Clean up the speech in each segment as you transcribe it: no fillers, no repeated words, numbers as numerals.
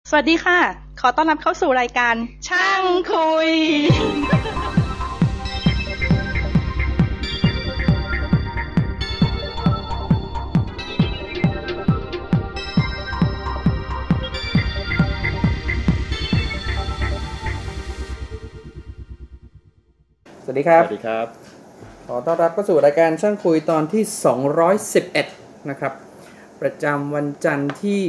สวัสดีค่ะ ขอต้อนรับเข้าสู่รายการช่างคุยสวัสดีครับสวัสดีครับขอต้อนรับเข้าสู่รายการช่างคุยตอนที่211นะครับประจำวันจันทร์ที่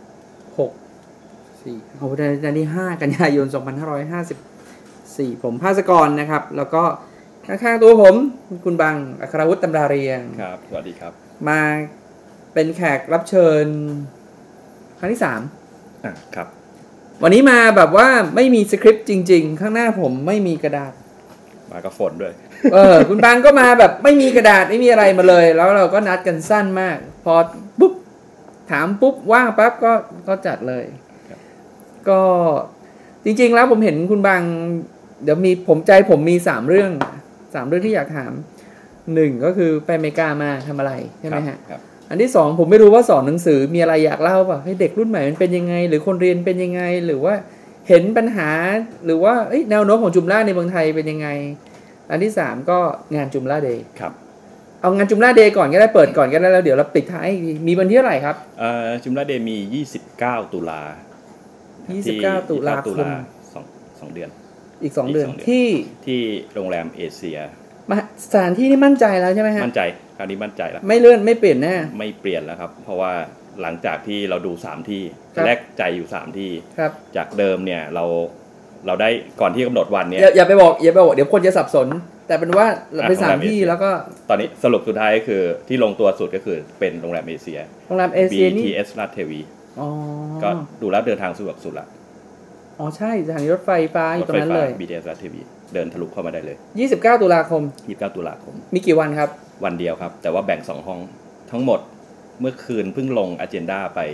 เดือนที่5กันยายน2554ผมภาสกรนะครับแล้วก็ข้างๆตัวผมคุณบังอัครวุฒิตำราเรียงครับสวัสดีครับมาเป็นแขกรับเชิญครั้งที่3 ครับวันนี้มาแบบว่าไม่มีสคริปต์จริงๆข้างหน้าผมไม่มีกระดาษมากับฝนด้วยคุณบังก็มาแบบไม่มีกระดาษไม่มีอะไรมาเลยแล้วเราก็นัดกันสั้นมากพอปุ๊บถามปุ๊บว่างปั๊บก็จัดเลยก็จริงๆแล้วผมเห็นคุณบังเดี๋ยวผมมี3เรื่องที่อยากถาม1ก็คือไปอเมริกามาทำอะไรใช่ไหมฮะอันที่2ผมไม่รู้ว่าสอนหนังสือมีอะไรอยากเล่าป่ะให้เด็กรุ่นใหม่มันเป็นยังไงหรือคนเรียนเป็นยังไงหรือว่าเห็นปัญหาหรือว่าแนวโน้มของจุมล่าในเมืองไทยเป็นยังไงอันที่3ก็งานจุมล่าเดย์ครับเอางานจุมล่าเดย์ก่อนก็ได้เปิดก่อนก็ได้แล้วเดี๋ยวเราปิดท้ายมีวันที่เท่าไหร่ครับจุมล่าเดย์มี29ตุลา 29ตุลาคม 2เดือนอีก2เดือนที่โรงแรมเอเชียสถานที่นี่มั่นใจแล้วใช่ไหมฮะมั่นใจคราวนี้มั่นใจแล้วไม่เลื่อนไม่เปลี่ยนแน่ไม่เปลี่ยนแล้วครับเพราะว่าหลังจากที่เราดู3ที่แรกใจอยู่3ที่จากเดิมเนี่ยเราได้ก่อนที่กำหนดวันเนี่ยอย่าไปบอกเดี๋ยวคนจะสับสนแต่เป็นว่าเราไป3ที่แล้วก็ตอนนี้สรุปสุดท้ายก็คือที่ลงตัวสุดก็คือเป็นโรงแรมเอเชียนี่ BTS ลาดเทวีก็ดูแล้วเดินทางสะดวกสุดละใช่สถานีรถไฟฟ้าอยู่ตรงนั้นเลย BTS ลาดเทวีเดินทะลุเข้ามาได้เลย 29ตุลาคมมีกี่วันครับวันเดียวครับแต่ว่าแบ่ง2ห้องทั้งหมดเมื่อคืนเพิ่งลงอเจนดาไป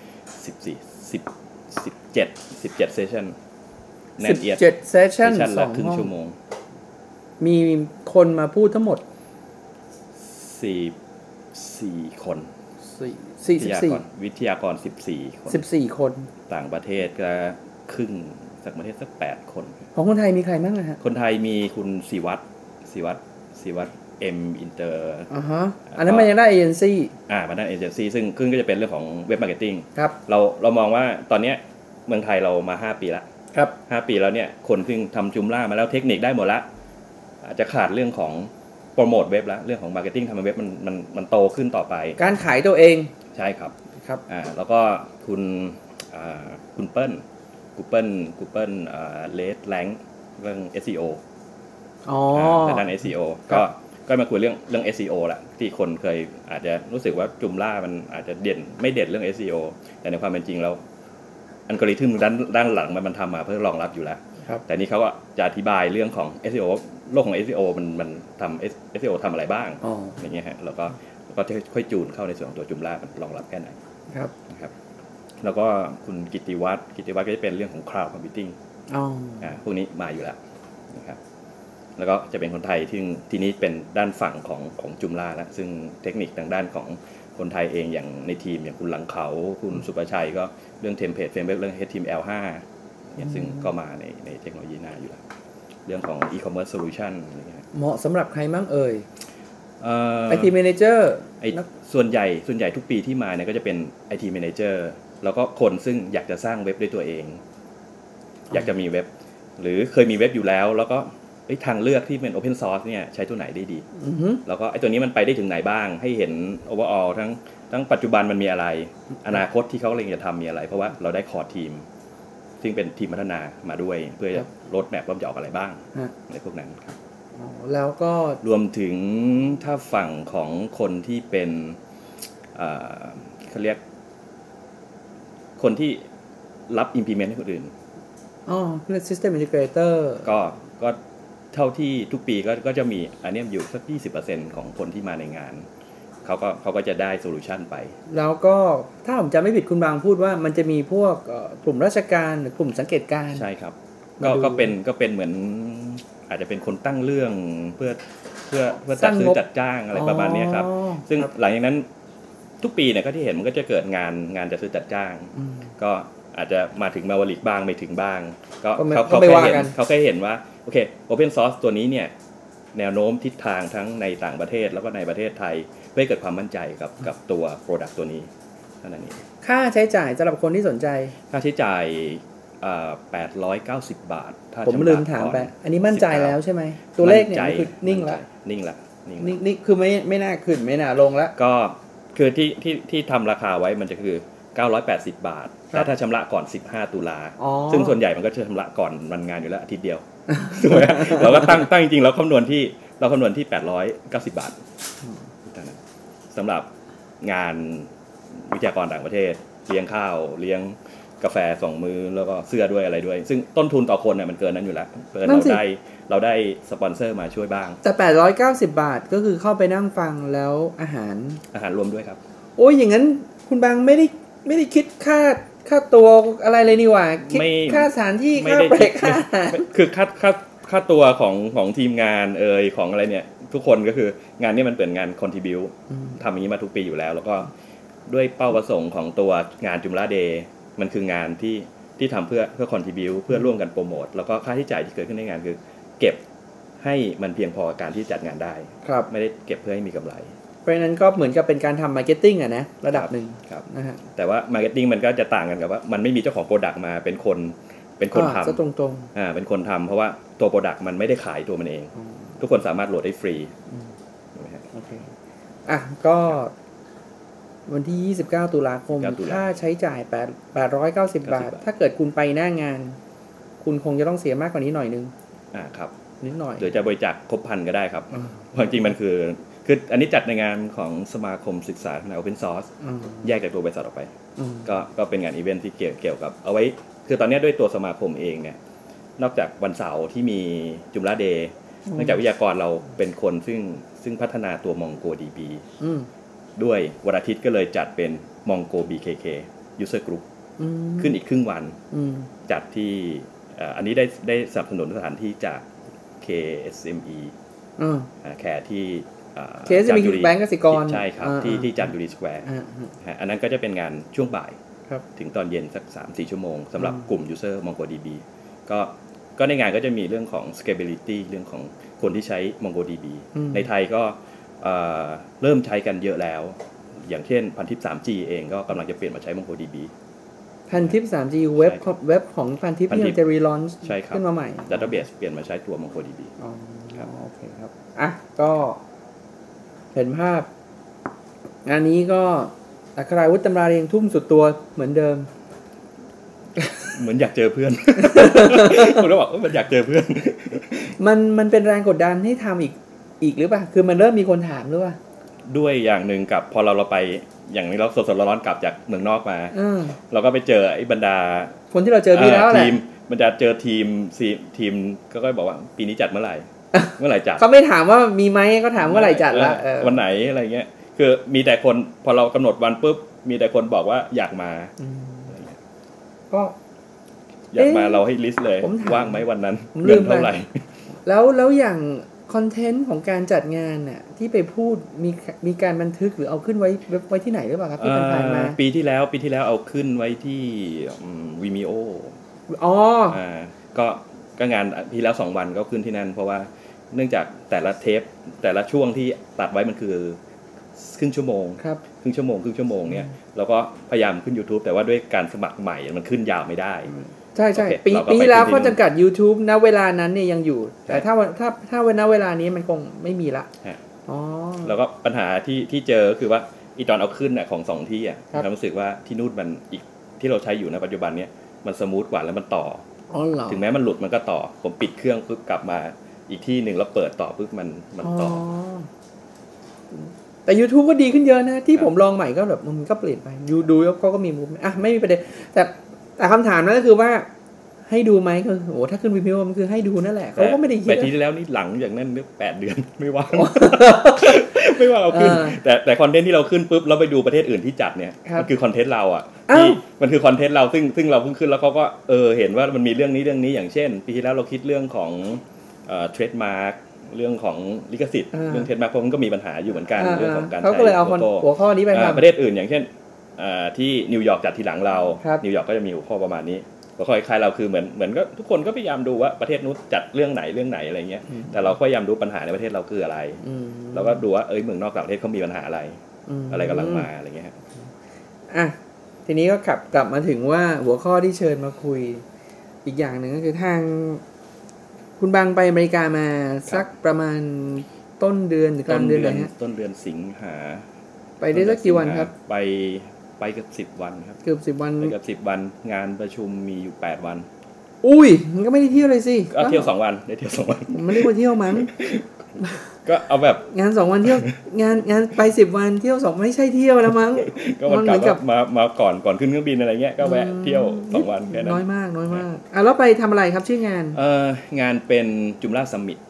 17เซสชั่น 17เซสชั่นละครึ่งชั่วโมงมีคนมาพูดทั้งหมด 4คน 44 วิทยากร 14คนต่างประเทศก็ครึ่งจากประเทศสัก8คนของคนไทยมีใครบ้างฮะคนไทยมีคุณศิวัตรM Inter อันนั้นมันยังได้เอเจนซี่มันได้เอเจนซี่ซึ่งก็จะเป็นเรื่องของเว็บมาร์เก็ตติ้งครับเรามองว่าตอนนี้เมืองไทยเรามา5ปีแล้วครับ 5ปีแล้วเนี่ยคนซึ่งทำจุมล่ามาแล้วเทคนิคได้หมดละอาจจะขาดเรื่องของโปรโมทเว็บแล้วเรื่องของมาร์เก็ตติ้งทำเว็บมันโตขึ้นต่อไปการขายตัวเองใช่ครับแล้วก็คุณเปิ้ลเลดแลงเรื่อง SEO ในด้าน SEO ก็มาคุยเรื่อง SEO แหละที่คนเคยอาจจะรู้สึกว่าจุมล่ามันอาจจะไม่เด่นเรื่อง SEO แต่ในความเป็นจริงแล้วอัลกอริทึมด้านหลังมันทำมาเพื่อรองรับอยู่แล้วแต่นี่เขาก็จะอธิบายเรื่องของ SEO โลกของ SEO มันทำ SEO ทำอะไรบ้างอย่างเงี้ยฮะแล้วก็จะค่อยจูนเข้าในส่วนของตัวจุมล่ามันรองรับแค่ไหนนะครับแล้วก็คุณกิตติวัฒน์ก็จะเป็นเรื่องของ Cloud Computing พวกนี้มาอยู่แล้วนะครับแล้วก็จะเป็นคนไทยที่นี้เป็นด้านฝั่งของจุมล่าแล้วซึ่งเทคนิคทางด้านของคนไทยเองอย่างในทีมอย่างคุณหลังเขาคุณสุประชัยก็เรื่อง Template Framework เรื่อง HTML5 เนี่ยซึ่งก็มาในเทคโนโลยีหน้าอยู่แล้วเรื่องของ e-commerce solution อะไรเงี้ยเหมาะสำหรับใครมั่งIT Manager ส่วนใหญ่ทุกปีที่มาเนี่ยก็จะเป็น IT Manager แล้วก็คนซึ่งอยากจะสร้างเว็บด้วยตัวเองอยากจะมีเว็บหรือเคยมีเว็บอยู่แล้วก็ทางเลือกที่เป็น Open Source เนี่ยใช้ตัวไหนได้ดีแล้วก็ตัวนี้มันไปได้ถึงไหนบ้างให้เห็น overall ทั้งปัจจุบันมันมีอะไรอนาคตที่เขากำลังจะทำมีอะไรเพราะว่าเราได้คอร์ทีมซึ่งเป็นทีมพัฒนามาด้วยเพื่อลดแมปว่าจะออกอะไรบ้างในพวกนั้นครับแล้วก็รวมถึงถ้าฝั่งของคนที่เป็นเขาเรียกคนที่รับ implement ให้คนอื่นเรียก System Integrator ก็เท่าที่ทุกปีก็จะมีอันนี้อยู่สัก 20% ของคนที่มาในงานเขาก็จะได้โซลูชันไปแล้วก็ถ้าผมจำไม่ผิดคุณบางพูดว่ามันจะมีพวกกลุ่มราชการหรือกลุ่มสังเกตการใช่ครับก็เป็นเหมือนอาจจะเป็นคนตั้งเรื่องเพื่อจัดซื้อจัดจ้างอะไรประมาณนี้ครับซึ่งหลังจากนั้นทุกปีเนี่ยก็ที่เห็นมันก็จะเกิดงานจัดซื้อจัดจ้างก็อาจจะมาถึงมาวลิกบ้างไม่ถึงบ้างก็เขาแค่เห็นว่าโอเค Open Source ตัวนี้เนี่ยแนวโน้มทิศทางทั้งในต่างประเทศแล้วก็ในประเทศไทยเพื่อให้เกิดความมั่นใจกับตัว Product ตัวนี้เท่านั้นเองค่าใช้จ่ายสำหรับคนที่สนใจค่าใช้จ่าย890 บาทผมลืมถามไปอันนี้มั่นใจแล้วใช่ไหมตัวเลขเนี่ยคือนิ่งละนี่คือไม่น่าขึ้นไม่น่าลงแล้วก็คือที่ทำราคาไว้มันจะคือ980 บาทแต่ถ้าชำระก่อน15 ตุลาซึ่งส่วนใหญ่มันก็จะชำระก่อนวันงานอยู่แล้วอาทิตย์เดียวถูกไหมเราก็ตั้งจริงๆเราคำนวณที่890 บาทสำหรับงานวิทยากรต่างประเทศเลี้ยงข้าวเลี้ยงกาแฟ2 มื้อแล้วก็เสื้อด้วยอะไรด้วยซึ่งต้นทุนต่อคนเนี่ยมันเกินนั้นอยู่แล้วเราได้สปอนเซอร์มาช่วยบ้างแต่890 บาทก็คือเข้าไปนั่งฟังแล้วอาหารรวมด้วยครับโอ้ยอย่างนั้นคุณบางไม่ได้คิดค่าตัวอะไรเลยนี่หว่าคิดค่าสถานที่ค่าเบรกค่าคือค่าตัวของทีมงานของอะไรเนี่ยทุกคนก็คืองานนี้มันเป็นงานคอนทริบิวทำอย่างนี้มาทุกปีอยู่แล้วแล้วก็ด้วยเป้าประสงค์ของตัวงานจุฬาเดย์มันคืองานที่ทำเพื่อคอนทริบิวเพื่อร่วมกันโปรโมทแล้วก็ค่าใช้จ่ายที่เกิดขึ้นในงานคือเก็บให้มันเพียงพอกับการที่จัดงานได้ไม่ได้เก็บเพื่อให้มีกำไรเพราะฉะนั้นก็เหมือนกับเป็นการทำมาร์เก็ตติ้งนะระดับหนึ่งนะฮะแต่ว่ามาร์เก็ตติ้งมันก็จะต่างกันกับว่ามันไม่มีเจ้าของโปรดักต์มาเป็นคนทำตรงๆเป็นคนทำเพราะว่าตัวโปรดักต์มันไม่ได้ขายตัวมันเองทุกคนสามารถโหลดได้ฟรีโอเคก็วันที่29 ตุลาคมค่าใช้จ่าย890 บาทถ้าเกิดคุณไปหน้างานคุณคงจะต้องเสียมากกว่านี้หน่อยนึงครับนิดหน่อยหรือจะบริจาคครบ1,000ก็ได้ครับจริงๆมันคืออันนี้จัดในงานของสมาคมศึกษาใน Open Source แยกจากตัวบริษัทออกไปก็เป็นงานอีเวนท์ที่เกี่ยวกับเอาไว้คือตอนนี้ด้วยตัวสมาคมเองเนี่ยนอกจากวันเสาร์ที่มีจุฬาเดย์เนื่องจากวิทยากรเราเป็นคนซึ่งพัฒนาตัว MongoDB ด้วยวันอาทิตย์ก็เลยจัดเป็น Mongo BKK User Group ขึ้นอีกครึ่งวันจัดที่อันนี้ได้สนับสนุนสถานที่จาก KSME แค่ที่ KSME คือแบงก์กสิกรใช่ครับที่จันทบุรีสแควร์อันนั้นก็จะเป็นงานช่วงบ่ายถึงตอนเย็นสัก 3-4 ชั่วโมงสำหรับกลุ่ม User MongoDB ก็ในงานก็จะมีเรื่องของ scalability เรื่องของคนที่ใช้ MongoDB ในไทยก็เริ่มใช้กันเยอะแล้วอย่างเช่นพันทิป 3G เองก็กำลังจะเปลี่ยนมาใช้ MongoDB พันทิป 3G เว็บของพันทิปที่จะรีลอนช์ขึ้นมาใหม่ Database เปลี่ยนมาใช้ตัว MongoDB ครับโอเคครับก็เห็นภาพงานนี้ก็อัคราวุฒิตำราเรียงทุ่มสุดตัวเหมือนเดิมเหมือนอยากเจอเพื่อนผมก็บอกว่ามันอยากเจอเพื่อนมันเป็นแรงกดดันให้ทำอีกหรือเปล่าคือมันเริ่มมีคนถามหรือเปล่าด้วยอย่างหนึ่งกับพอเราไปอย่างนี้เราสดๆร้อนๆกลับจากเมืองนอกมาเราก็ไปเจอไอ้บรรดาคนที่เราเจอปีแล้วแหละทีมมันจะเจอทีมก็บอกว่าปีนี้จัดเมื่อไหร่จัดเขาไม่ถามว่ามีไหมก็ถามเมื่อไหร่จัดละวันไหนอะไรเงี้ยคือมีแต่คนพอเรากำหนดวันปุ๊บมีแต่คนบอกว่าอยากมาก็อยากมาเราให้ลิสต์เลยว่างไหมวันนั้นเงินเท่าไหร่แล้วอย่างคอนเทนต์ของการจัดงานน่ะที่ไปพูดมีการบันทึกหรือเอาขึ้นไว้ที่ไหนหรือเปล่าครับที่ผ่านมาปีที่แล้วเอาขึ้นไว้ที่ Vimeo ก็งานที่แล้ว2วันก็ขึ้นที่นั่นเพราะว่าเนื่องจากแต่ละเทปแต่ละช่วงที่ตัดไว้มันคือครึ่งชั่วโมงครึ่งชั่วโมงเนี่ยเราก็พยายามขึ้น YouTube แต่ว่าด้วยการสมัครใหม่มันขึ้นยาวไม่ได้ใช่ๆปีแล้วข้อจำกัด YouTube ณเวลานั้นเนี่ยยังอยู่แต่ถ้าณเวลานี้มันคงไม่มีละแล้วก็ปัญหาที่เจอคือว่าอีตอนเอาขึ้นน่ะของ2ที่อ่ะเรารู้สึกว่าที่นู่นมันอีกที่เราใช้อยู่ในปัจจุบันเนี้ยมันสมูทกว่าแล้วมันต่อถึงแม้มันหลุดมันก็ต่อผมปิดเครื่องปุ๊บกลับมาอีกที่นึงแล้วเปิดต่อปุ๊บมันต่อแต่ YouTube ก็ดีขึ้นเยอะนะที่ผมลองใหม่ก็แบบมันก็เปลี่ยนไปดูแล้วก็มีมุมไม่มีประเด็นแต่คำถามนั้นก็คือว่าให้ดูไหมคือโอ้ถ้าขึ้น Vimeo มันคือให้ดูนั่นแหละเขาก็ไม่ได้คิดแต่ทีที่แล้วนี่หลังอย่างนั้น8 เดือนไม่ว่างเอาขึ้นแต่คอนเทนต์ที่เราขึ้นปุ๊บเราไปดูประเทศอื่นที่จัดเนี่ยมันคือคอนเทนต์เราอ่ะที่มันคือคอนเทนต์เราซึ่งเราเพิ่งขึ้นแล้วเขาก็เห็นว่ามันมีเรื่องนี้อย่างเช่นปีที่แล้วเราคิดเรื่องของเทรดมาร์คเรื่องของลิขสิทธิ์เรื่องเทรดมาร์คเพราะมันก็มีปัญหาอยู่เหมือนกันเรื่องของการใช้เขาก็เลยเอาหัวข้อนี้ไปประเทศอื่นอย่างเช่นที่นิวยอร์กจัดทีหลังเราครับนิวยอร์กก็จะมีหัวข้อประมาณนี้หัวข้อคล้ายๆเราคือเหมือนก็ทุกคนก็พยายามดูว่าประเทศนู้นจัดเรื่องไหนอะไรเงี้ยแต่เราก็พยายามดูปัญหาในประเทศเราคืออะไรแล้วก็ดูว่าเมืองนอกต่างประเทศเขามีปัญหาอะไรกำลังมาอะไรเงี้ยอ่ะทีนี้ก็กลับมาถึงว่าหัวข้อที่เชิญมาคุยอีกอย่างหนึ่งก็คือทางคุณบางไปอเมริกามาสักประมาณต้นเดือนหรือกลางเดือนไหนฮะต้นเดือนสิงหาไปได้สักกี่วันครับไปเกือบ10 วันครับเกือบ10 วันไปเกือบ10 วันงานประชุมมีอยู่8 วันอุ้ยมันก็ไม่ได้เที่ยวเลยสิก็เที่ยว2 วันได้เที่ยว2 วันไม่ได้มาเที่ยวมั้งก็เอาแบบงาน2 วันเที่ยวงานไป10 วันเที่ยว2ไม่ใช่เที่ยวแล้วมั้งก็มันกลับมาก่อนขึ้นเครื่องบินอะไรเงี้ยก็แวะเที่ยว2 วันแค่นั้นน้อยมากแล้วไปทำอะไรครับชื่องานงานเป็นจุมล่าซัมมิต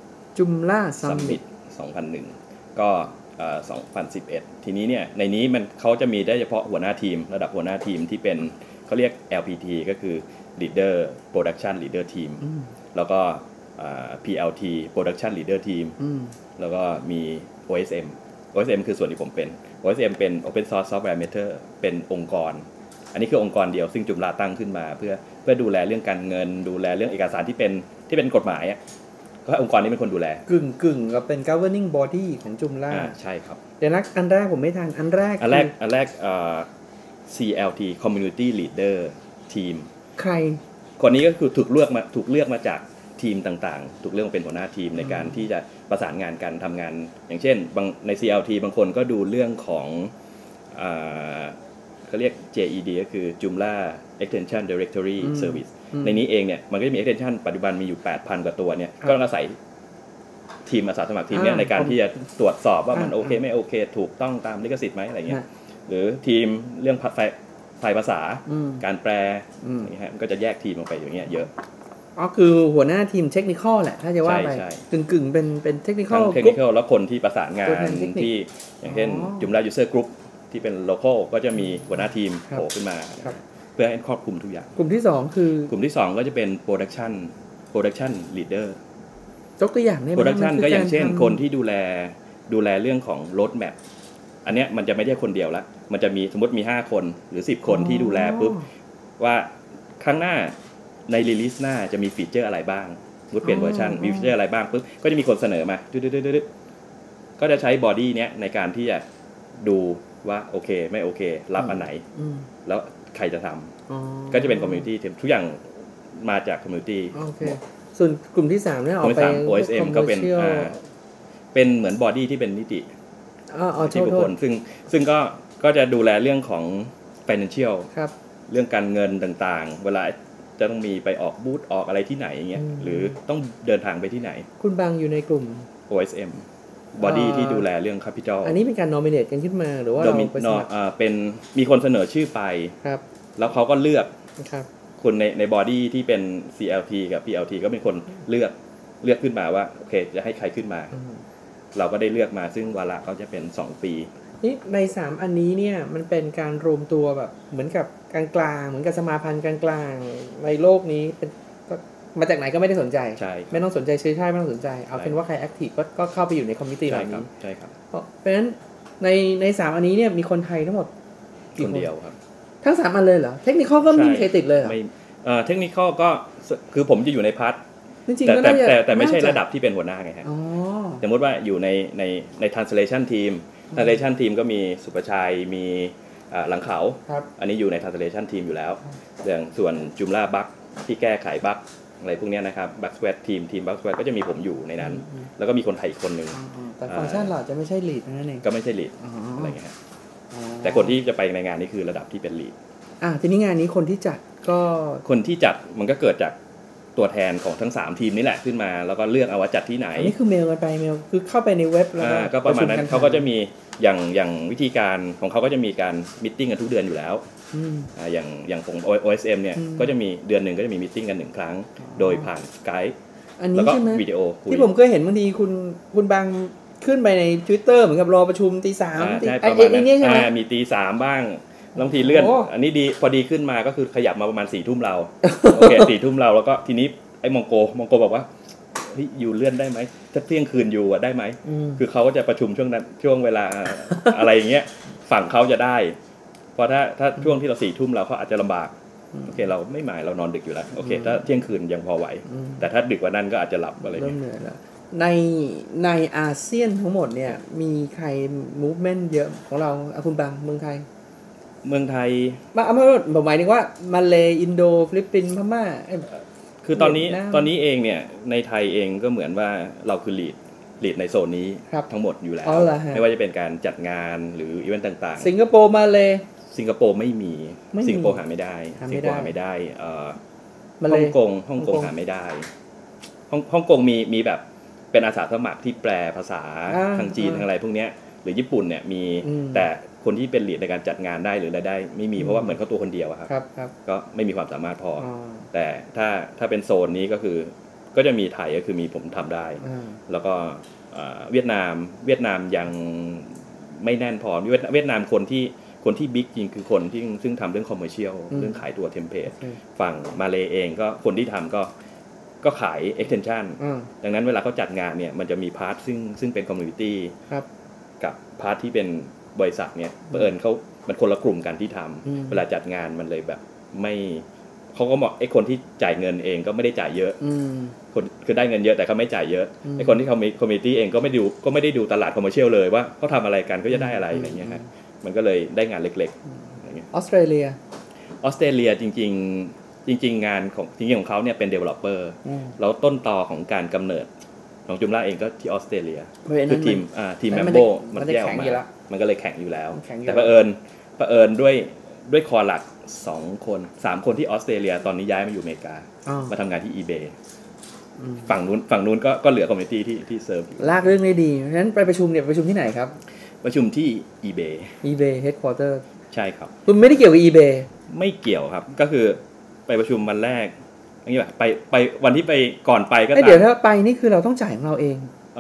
2001ก็2011ทีนี้เนี่ยในนี้เขาจะมีได้เฉพาะหัวหน้าทีมระดับหัวหน้าทีมที่เป็นเขาเรียก LPT ก็คือ Leader Production Leader Team แล้วก็PLT Production Leader Team แล้วก็มี OSM คือส่วนที่ผมเป็น OSM เป็น Open Source Software Matter เป็นองค์กรอันนี้คือองค์กรเดียวซึ่งจุมลาตั้งขึ้นมาเพื่อดูแลเรื่องการเงินดูแลเรื่องเอกสารที่เป็นกฎหมายก็องค์กรนี้เป็นคนดูแลกึ่งก็เป็น governing body ของจุมล่าใช่ครับเดี๋ยวนะอันแรกผมไม่ทันอันแรก CLT Community Leader Team ใครคนนี้ก็คือถูกเลือกมาจากทีมต่างๆถูกเลือกมาเป็นหัวหน้าทีมในการที่จะประสานงานกันทำงานอย่างเช่นใน CLT บางคนก็ดูเรื่องของเขาเรียก JED ก็คือ Joomla Extension Directory Service ในนี้เองเนี่ยมันก็จะมี extension ปัจจุบันมีอยู่ 8,000 กว่าตัวเนี่ยก็ต้องอาศัยทีมอาสาสมัครทีมเนี่ยในการที่จะตรวจสอบว่ามันโอเคไม่โอเคถูกต้องตามลิขสิทธิ์ไหมอะไรเงี้ยหรือทีมเรื่องฝ่ายภาษาการแปลอย่างเงี้ยมันก็จะแยกทีมออกไปอย่างเงี้ยเยอะคือหัวหน้าทีมเทคนิคอลแหละถ้าจะว่าไปกึ่งเป็นเทคนิคอลแล้วคนที่ประสานงานที่อย่างเช่นJoomla User Groupที่เป็น local ก็จะมีหัวหน้าทีมโผล่ขึ้นมาเพื่อให้ครอบคลุมทุกอย่างกลุ่มที่2คือกลุ่มที่2ก็จะเป็น production leader ยกตัวอย่างได้ไหม production ก็อย่างเช่นคนที่ดูแลเรื่องของ road map อันเนี้ยมันจะไม่ใช่คนเดียวละมันจะมีสมมติมี5 คนหรือ10 คนที่ดูแลปุ๊บว่าข้างหน้าในรีลิสหน้าจะมีฟีเจอร์อะไรบ้างสมมติเปลี่ยนเวอร์ชันมีฟีเจอร์อะไรบ้างปุ๊บก็จะมีคนเสนอมาก็จะใช้บอดี้เนี้ยในการที่จะดูว่าโอเคไม่โอเครับอันไหนแล้วใครจะทำก็จะเป็นคอมมูนิตี้ทุกอย่างมาจากคอมมูนิตี้ส่วนกลุ่มที่3เนี่ยออกไป OSM ก็เป็นเหมือนบอดี้ที่เป็นนิติที่บุคคลซึ่งก็จะดูแลเรื่องของ financial เรื่องการเงินต่างๆเวลาจะต้องมีไปออกบูธออกอะไรที่ไหนอย่างเงี้ยหรือต้องเดินทางไปที่ไหนคุณบางอยู่ในกลุ่ม OSMบอดี้ที่ดูแลเรื่อง capital อันนี้เป็นการ nominate กันขึ้นมาหรือว่าเราไปสมัครเป็นมีคนเสนอชื่อไปแล้วเขาก็เลือกคนในบอดี้ที่เป็น CLT กับ PLT ก็เป็นคนเลือกขึ้นมาว่าโอเคจะให้ใครขึ้นมาเราก็ได้เลือกมาซึ่งวาระเขาจะเป็น2 ปีนี่ใน3อันนี้เนี่ยมันเป็นการรวมตัวแบบเหมือนกับกลางๆเหมือนกับสมาพันธ์กลางๆในโลกนี้เป็นมาจากไหนก็ไม่ได้สนใจไม่ต้องสนใจเชื้อชาติไม่ต้องสนใจเอาเป็นว่าใครแอคทีฟก็เข้าไปอยู่ในคอมมิตี้เหล่านี้ใช่ครับเพราะฉะนั้นใน3อันนี้เนี่ยมีคนไทยทั้งหมดคนเดียวครับทั้ง3อันเลยเหรอเทคนิคก็ไม่มีใครติดเลยเหรอเทคนิคก็คือผมจะอยู่ในพาร์ทแต่ไม่ใช่ระดับที่เป็นหัวหน้าไงฮะสมมติว่าอยู่ใน translation team translation team ก็มีสุประชัยมีหลังเขาอันนี้อยู่ใน translation team อยู่แล้วอย่างส่วน Joomla bug ที่แก้ไขบั๊กอะไรพวกนี้นะครับบั๊กสแควตทีมบั๊กสแควตก็จะมีผมอยู่ในนั้นแล้วก็มีคนไทยอีกคนนึงแต่ฟังก์ชันเราจะไม่ใช่ลีดนั่นเองก็ไม่ใช่ลีดอะไรเงี้ยแต่คนที่จะไปในงานนี้คือระดับที่เป็นลีดทีนี้งานนี้คนที่จัดก็คนที่จัดมันก็เกิดจากตัวแทนของทั้ง3ทีมนี่แหละขึ้นมาแล้วก็เลือกเอาว่าจัดที่ไหนอันนี้คือเมลกันไปเมลคือเข้าไปในเว็บแล้วก็ประมาณนั้นเขาก็จะมีอย่างวิธีการของเขาก็จะมีการมีตติ้งกันทุกเดือนอยู่แล้วอย่างของ OSM เนี่ยก็จะมีเดือนนึงก็จะมีมีตติ้งกัน1 ครั้งโดยผ่าน Skype แล้วก็วิดีโอที่ผมเคยเห็นบางทีคุณบางขึ้นไปใน Twitter เหมือนกับรอประชุมตี 3 ไอ้นี่ใช่มั้ยมีตี 3บ้างบางทีเลื่อนอันนี้ดีพอดีขึ้นมาก็คือขยับมาประมาณ 4 ทุ่มเราโอเค 4 ทุ่มเราแล้วก็ทีนี้ไอ้มองโกบอกว่าเฮ้ยอยู่เลื่อนได้ไหมถ้าเที่ยงคืนอยู่ได้ไหมคือเขาก็จะประชุมช่วงนั้นช่วงเวลาอะไรอย่างเงี้ยฝั่งเขาจะได้เพราะถ้าช่วงที่เรา4 ทุ่มเราก็อาจจะลำบากโอเคเราไม่หมายเรานอนดึกอยู่แล้วโอเคถ้าเที่ยงคืนยังพอไหวแต่ถ้าดึกกว่านั้นก็อาจจะหลับอะไรเงี้ยในอาเซียนทั้งหมดเนี่ยมีใคร movement เยอะของเราคุณบังเมืองไทยไม่หมายถึงว่ามาเลอินโดฟิลิปปินส์พม่าคือตอนนี้เองเนี่ยในไทยเองก็เหมือนว่าเราคือลีดในโซนนี้ทั้งหมดอยู่แล้วไม่ว่าจะเป็นการจัดงานหรืออีเวนต์ต่างๆสิงคโปร์มาเลสิงคโปร์ไม่มีสิงคโปร์หาไม่ได้ฮ่องกงหาไม่ได้ฮ่องกงมีแบบเป็นอาสาสมัครที่แปลภาษาทางจีนทางอะไรพวกนี้หรือญี่ปุ่นเนี่ยมีแต่คนที่เป็นลีดในการจัดงานได้หรืออะไรได้ไม่มีเพราะว่าเหมือนเขาตัวคนเดียวครับก็ไม่มีความสามารถพอแต่ถ้าเป็นโซนนี้ก็คือก็จะมีไทยก็คือมีผมทำได้แล้วก็เวียดนามยังไม่แน่นพอเวียดนามคนที่บิ๊กจริงคือคนที่ซึ่งทำเรื่องคอมเมอร์เชียลเรื่องขายตัวเทมเพลตฝั่งมาเลเองก็คนที่ทำก็ขาย extension ดังนั้นเวลาเขาจัดงานเนี่ยมันจะมีพาร์ทซึ่งเป็น community กับพาร์ทที่เป็นบริษัทเนี่ยเผอิญมันคนละกลุ่มกันที่ทำเวลาจัดงานมันเลยแบบไม่เขาก็บอกไอ้คนที่จ่ายเงินเองก็ไม่ได้จ่ายเยอะคนคือได้เงินเยอะแต่เขาไม่จ่ายเยอะไอ้คนที่เขามี community เองก็ไม่ได้ดูตลาด commercial เลยว่าเขาทำอะไรกันก็จะได้อะไรอะไรเงี้ยครับมันก็เลยได้งานเล็กๆอะไรเงี้ยออสเตรเลียจริงงานของเขาเนี่ยเป็น developer แล้วต้นตอของการกำเนิดของจุมล่าเองก็ที่ออสเตรเลียคือทีมแมมโบมันแยกออกมามันก็เลยแข่งอยู่แล้วแต่เผอิญด้วยคอหลัก3 คนที่ออสเตรเลียตอนนี้ย้ายมาอยู่อเมริกามาทำงานที่ eBay ฝั่งนู้นก็เหลือคอมมูนิตี้ที่เซิร์ฟลากเรื่องได้ดีเพราะฉะนั้นไปประชุมที่ไหนครับประชุมที่ eBay headquarter ใช่ครับคุณไม่ได้เกี่ยวกับ eBay ไม่เกี่ยวครับก็คือไปประชุมวันแรกอย่างนี้แบบไปวันที่ไปก่อนไปก็ตามเดี๋ยวถ้าไปนี่คือเราต้องจ่ายของเราเอง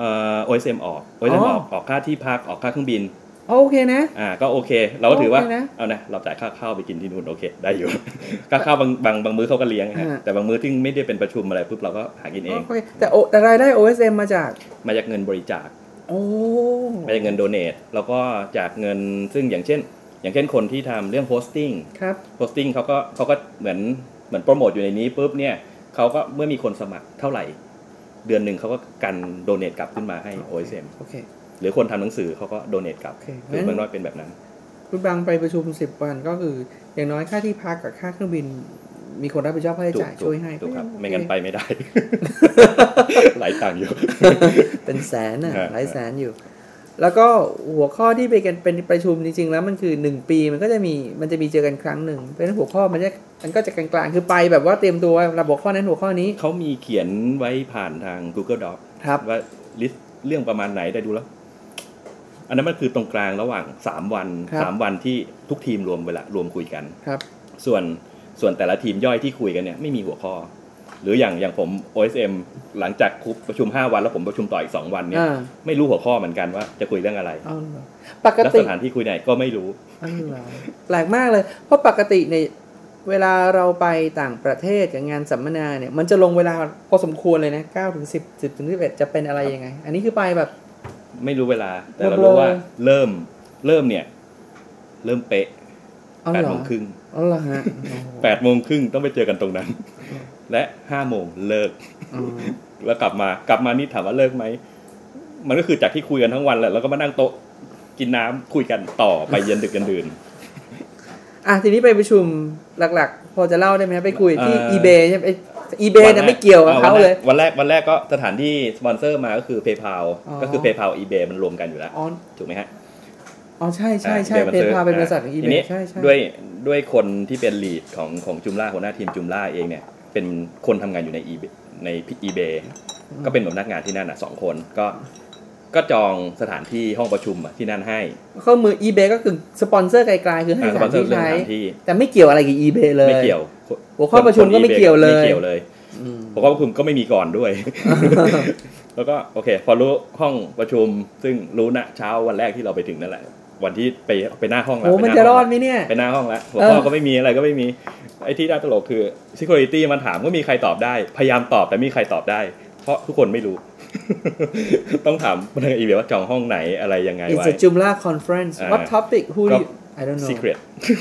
OSM ออกค่าที่พักออกค่าเครื่องบินโอเคนะก็โอเคเราก็ถือว่าเอานะเราจ่ายค่าข้าวไปกินที่นู่นโอเคได้อยู่ค่าข้าวบางมื้อเขาก็เลี้ยงแต่บางมื้อที่ไม่ได้เป็นประชุมอะไรปุ๊บเราก็หากินเองแต่รายได้ OSM มาจากเงินบริจาคมาจากเงินโดเนทแล้วก็จากเงินซึ่งอย่างเช่นคนที่ทำเรื่องโฮสติ้งโฮสติ้งเขาก็เหมือนโปรโมทอยู่ในนี้ปุ๊บเนี่ยเขาก็เมื่อมีคนสมัครเท่าไหร่เดือนนึงเขาก็กันโดเนทกลับขึ้นมาให้ OSM หรือคนทำหนังสือเขาก็โดเนทกลับคือมันว่าเป็นแบบนั้นคุณบางไปประชุม10 วันก็คืออย่างน้อยค่าที่พักกับค่าเครื่องบินมีคนรับผิดชอบค่าใช้จ่ายช่วยให้ถูกครับไม่งั้นไปไม่ได้ หลายตังค์อยู่เป็นแสนหลายแสนอยู่แล้วก็หัวข้อที่ไปกันเป็นประชุมจริงๆแล้วมันคือ1 ปีมันจะมีเจอกันครั้งหนึ่งเป็นหัวข้อมันก็จะกลางๆคือไปแบบว่าเตรียมตัวรับหัวข้อนั้นหัวข้อนี้เขามีเขียนไว้ผ่านทาง Google Doc ว่าลิสต์เรื่องประมาณไหนได้ดูแล้วอันนั้นมันคือตรงกลางระหว่าง3 วันที่ทุกทีมรวมคุยกันส่วนแต่ละทีมย่อยที่คุยกันเนี่ยไม่มีหัวข้อหรืออย่างผม OSM หลังจากประชุม5 วันแล้วผมประชุมต่ออีก2 วันเนี่ยไม่รู้หัวข้อเหมือนกันว่าจะคุยเรื่องอะไรปกติสถานที่คุยไหนก็ไม่รู้แปลกมากเลยเพราะปกติในเวลาเราไปต่างประเทศกับงานสัมมนาเนี่ยมันจะลงเวลาพอสมควรเลยนะ9 ถึง 10 10 ถึง 11จะเป็นอะไรยังไงอันนี้คือไปแบบไม่รู้เวลาแต่เรารู้ว่าเริ่มเนี่ยเริ่มเป๊ะ8 โมงครึ่งเหรอฮะ 8 โมงครึ่งต้องไปเจอกันตรงนั้นและ5 โมงเลิกแล้วกลับมานี่ถามว่าเลิกไหมมันก็คือจากที่คุยกันทั้งวันแหละแล้วก็มานั่งโต๊ะกินน้ำคุยกันต่อไปเย็นดึกกันดื่นทีนี้ไปประชุมหลักๆพอจะเล่าได้ไหมไปคุยที่ eBay ใช่ไหมeBay เนี่ยไม่เกี่ยวกับเขาเลยวันแรกก็สถานที่สปอนเซอร์มาก็คือ PayPal ก็คือ PayPal eBay มันรวมกันอยู่แล้วถูกไหมฮะใช่PayPal เป็นบริษัทของ eBay ใช่ด้วยคนที่เป็นลีดของจุมล่าหัวหน้าทีมจุมล่าเองเนี่ยเป็นคนทำงานอยู่ใน eBay ก็เป็นพนักงานที่นั่น2 คนก็จองสถานที่ห้องประชุมที่นั่นให้ข้อมือ eBay ก็คือสปอนเซอร์ไกลๆคือให้สถานที่ใช้แต่ไม่เกี่ยวอะไรกับ eBay เลยไม่เกี่ยวหัวข้อประชุมก็ไม่เกี่ยวเลยหัวข้อประชุมก็ไม่มีก่อนด้วย แล้วก็โอเคพอรู้ห้องประชุมซึ่งรู้นะเช้าวันแรกที่เราไปถึงนั่นแหละวันที่ไปหน้าห้องแล้วมันจะรอดไหมเนี่ยไปหน้าห้องแล้วหัวข้อก็ไม่มีอะไรก็ไม่มีไอ้ที่น่าตลกคือ security มันถามก็มีใครตอบได้พยายามตอบแต่ไม่มีใครตอบได้เพราะทุกคนไม่รู้ต้องถามพนักงานอีเมลว่าจองห้องไหนอะไรยังไงไว้ It's a Joomla conference what topic who I don't know secret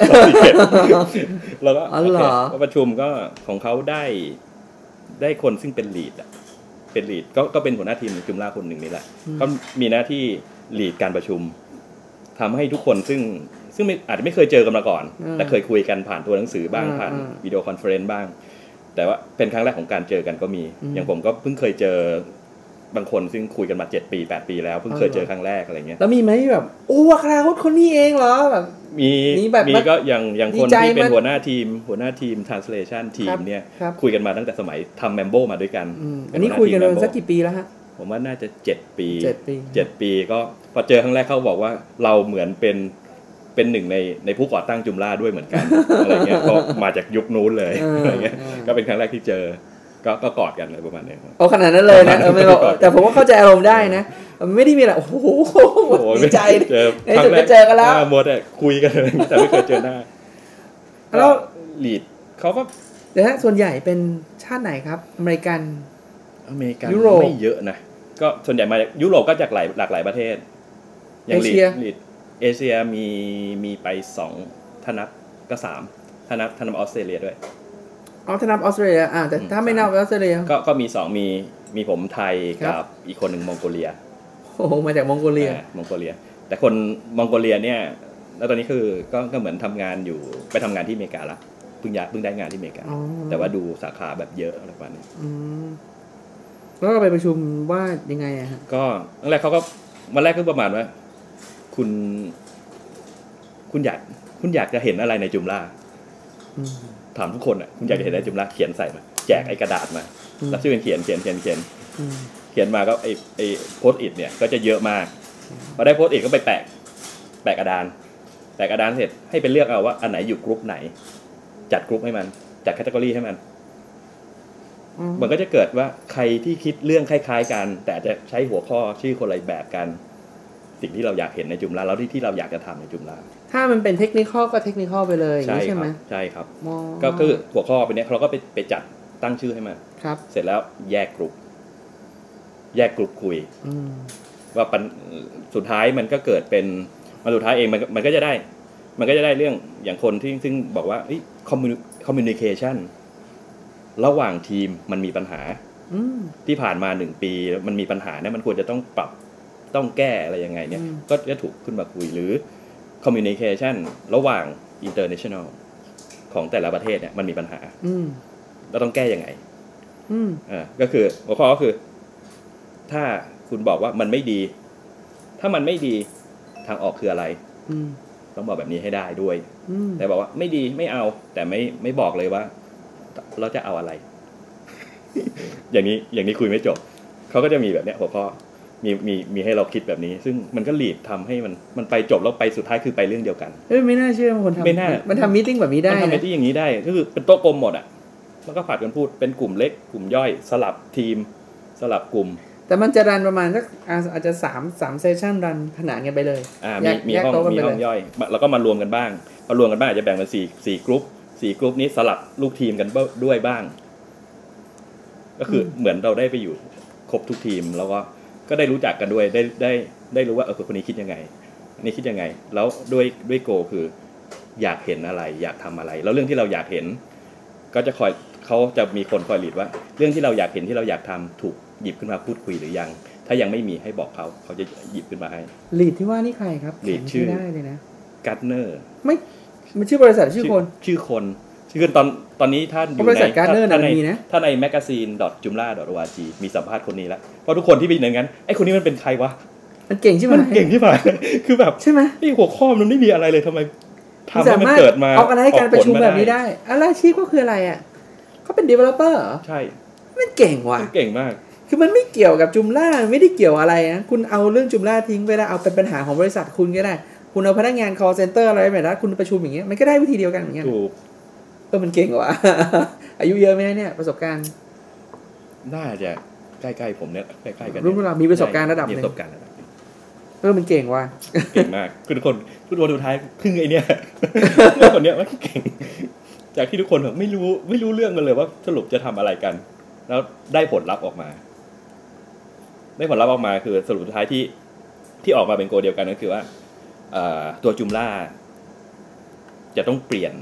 แล้วก็ประชุมก็ของเขาได้คนซึ่งเป็นลีดเป็นลีดก็เป็นหัวหน้าทีมจุมล่าคนหนึ่งนี่แหละก็มีหน้าที่ลีดการประชุมทำให้ทุกคนซึ่งอาจจะไม่เคยเจอกันมาก่อนแต่เคยคุยกันผ่านตัวหนังสือบ้างผ่านวิดีโอคอนเฟอเรนซ์บ้างแต่ว่าเป็นครั้งแรกของการเจอกันก็มีอย่างผมก็เพิ่งเคยเจอบางคนซึ่งคุยกันมา7 ปี 8 ปีแล้วเพิ่งเคยเจอครั้งแรกอะไรเงี้ยแล้วมีไหมแบบโอ้วัคราคนนี้เองเหรอแบบมีก็อย่างคนที่เป็นหัวหน้าทีม translation ทีมเนี่ยคุยกันมาตั้งแต่สมัยทำ Mambo มาด้วยกันอันนี้คุยกันมาสักกี่ปีแล้วฮะผมว่าน่าจะ7 ปีก็พอเจอครั้งแรกเขาบอกว่าเราเหมือนเป็นหนึ่งในผู้ก่อตั้งจุมล่าด้วยเหมือนกันอะไรเงี้ยก็มาจากยุคนู้นเลยอะไรเงี้ยก็เป็นครั้งแรกที่เจอก็กอดกันอะไรประมาณนี้โอ้ขนาดนั้นเลยนะไม่บอกแต่ผมว่าเข้าใจอารมณ์ได้นะไม่ได้มีอะไรโอ้โหดีใจในสุดก็เจอกันแล้วหมดอ่ะคุยกันแต่ไม่เคยเจอหน้าแล้วลีดเขาก็เดี๋ยวนะส่วนใหญ่เป็นชาติไหนครับอเมริกันยุโรปไม่เยอะนะก็ส่วนใหญ่มายุโรปก็จากหลากหลายประเทศอย่างลีดเอเชียมีไป2ถ้านับก็3ถ้านับออสเตรเลียด้วยถ้านับออสเตรเลียแต่ถ้าไม่นับออสเตรเลียก็มี2มีผมไทยกับอีกคนหนึ่งมองโกเลียโอ้มาจากมองโกเลียแต่คนมองโกเลียเนี่ยแล้วตอนนี้คือก็เหมือนทำงานอยู่ไปทำงานที่อเมริกาละเพิ่งได้งานที่อเมริกาแต่ว่าดูสาขาแบบเยอะอะไรประมาณนี้แล้วก็ไปประชุมว่ายังไงอะฮะก็แรกเขาก็วันแรกก็ประมาณว่าคุณอยากจะเห็นอะไรในจุมล่าถามทุกคนอ่ะคุณอยากจะเห็นอะไรจุมล่าเขียนใส่มาแจกไอ้กระดาษมาแล้วช่วยกันเขียนมาก็ไอ้โพสต์อิทเนี่ยก็จะเยอะมากพอได้โพสต์อิทก็ไปแปะกระดานเสร็จให้เป็นเลือกเอาว่าอันไหนอยู่กรุ๊ปไหนจัดกรุ๊ปให้มันจัดแคตตากรีให้มันก็จะเกิดว่าใครที่คิดเรื่องคล้ายๆกันแต่จะใช้หัวข้อชื่อคนละแบบกันสิ่งที่เราอยากเห็นในจุมล่าแล้วที่เราอยากจะทำในจุมล่าถ้ามันเป็นเทคนิคก็เทคนิคไปเลยใช่ไหมใช่ครับก็คือหัวข้อเป็นเนี้ยเราก็ไปจัดตั้งชื่อให้มันเสร็จแล้วแยกกลุ่มคุยว่าสุดท้ายมันก็เกิดเป็นสุดท้ายเองมันก็จะได้เรื่องอย่างคนที่ซึ่งบอกว่าcommunication ระหว่างทีมมันมีปัญหาที่ผ่านมา1 ปีมันมีปัญหาเนี่ยมันควรจะต้องปรับต้องแก้อะไรยังไงเนี่ยก็จะถูกขึ้นมาคุยหรือ communication ระหว่าง international ของแต่ละประเทศเนี่ยมันมีปัญหาเราต้องแก้ยังไงก็คือหัวข้อก็คือถ้าคุณบอกว่ามันไม่ดีถ้ามันไม่ดีทางออกคืออะไรต้องบอกแบบนี้ให้ได้ด้วยแต่บอกว่าไม่ดีไม่เอาแต่ไม่บอกเลยว่าเราจะเอาอะไร อย่างนี้คุยไม่จบเขาก็จะมีแบบเนี้ยหัวข้อมีให้เราคิดแบบนี้ซึ่งมันก็ลีดทำให้มันไปจบแล้วไปสุดท้ายคือไปเรื่องเดียวกันไม่น่าเชื่อคนทำมันทำมีตติ้งแบบนี้ได้มันทำมีตติ้งอย่างนี้ได้ก็คือเป็นโต๊ะกลมหมดอ่ะแล้วก็ผัดกันพูดเป็นกลุ่มเล็กกลุ่มย่อยสลับทีมสลับกลุ่มแต่มันจะรันประมาณสักอาจจะ3เซสชั่นรันขนานกันไปเลยมีห้องย่อยแล้วก็มารวมกันบ้างอาจจะแบ่งเป็น4กรุ๊ปนี้สลับลูกทีมกันด้วยบ้างก็คือเหมือนเราได้ไปอยู่ครบทุกทีมแล้วก็ได้รู้จักกันด้วยได้รู้ว่าคนนี้คิดยังไงนี่คิดยังไงแล้วด้วยโกคืออยากเห็นอะไรอยากทำอะไรแล้วเรื่องที่เราอยากเห็นก็จะเขาจะมีคนคอยลีดว่าเรื่องที่เราอยากเห็นที่เราอยากทำถูกหยิบขึ้นมาพูดคุยหรือยังถ้ายังไม่มีให้บอกเขาจะหยิบขึ้นมาให้ลีดที่ว่านี่ใครครับลีดชื่อได้เลยนะการ์ดเนอร์ไม่มันชื่อบริษัทชื่อคนตอนนี้ท่านอยู่ในถ้าใน magazine.jumla.org มีสัมภาษณ์คนนี้แล้วเพราะทุกคนที่ไปอย่างนั้นไอ้คนนี้มันเป็นใครวะมันเก่งใช่ไหมมันเก่งที่ผ่านคือแบบใช่ไหมนี่หัวข้อมันไม่มีอะไรเลยทำไมทำให้มันเกิดมาเอาอะไรให้การประชุมแบบนี้ได้อะไรอาชีพก็คืออะไรอ่ะเขาเป็น developer เหรอใช่มันเก่งว่ะเก่งมากคือมันไม่เกี่ยวกับจุมล่าไม่ได้เกี่ยวอะไรนะคุณเอาเรื่องจุมล่าทิ้งไปแล้วเอาเป็นปัญหาของบริษัทคุณก็ได้คุณเอาพนักงาน call center อะไรแบบนั้นคุณประชุมอย่างเงี้ยมันก็ได้วิธีเดียวกันเหมือนกันถูกมันเก่งว่ะอายุเยอะไหมเนี่ยประสบการณ์น่าจะใกล้ๆผมเนี่ยใกล้ๆกันรุ่นเรามีประสบการณ์ระดับนึงมันเก่งว่ะเก่งมากคือทุกคนสุดท้ายครึ่งไอ้เนี่ยคนเนี้ยมันเก่งจากที่ทุกคนแบบไม่รู้เรื่องกันเลยว่าสรุปจะทำอะไรกันแล้วได้ผลลัพธ์ออกมาคือสรุปสุดท้ายที่ออกมาเป็นโกเดียวกันก็คือว่าตัวจุมล่าจะต้องเปลี่ยน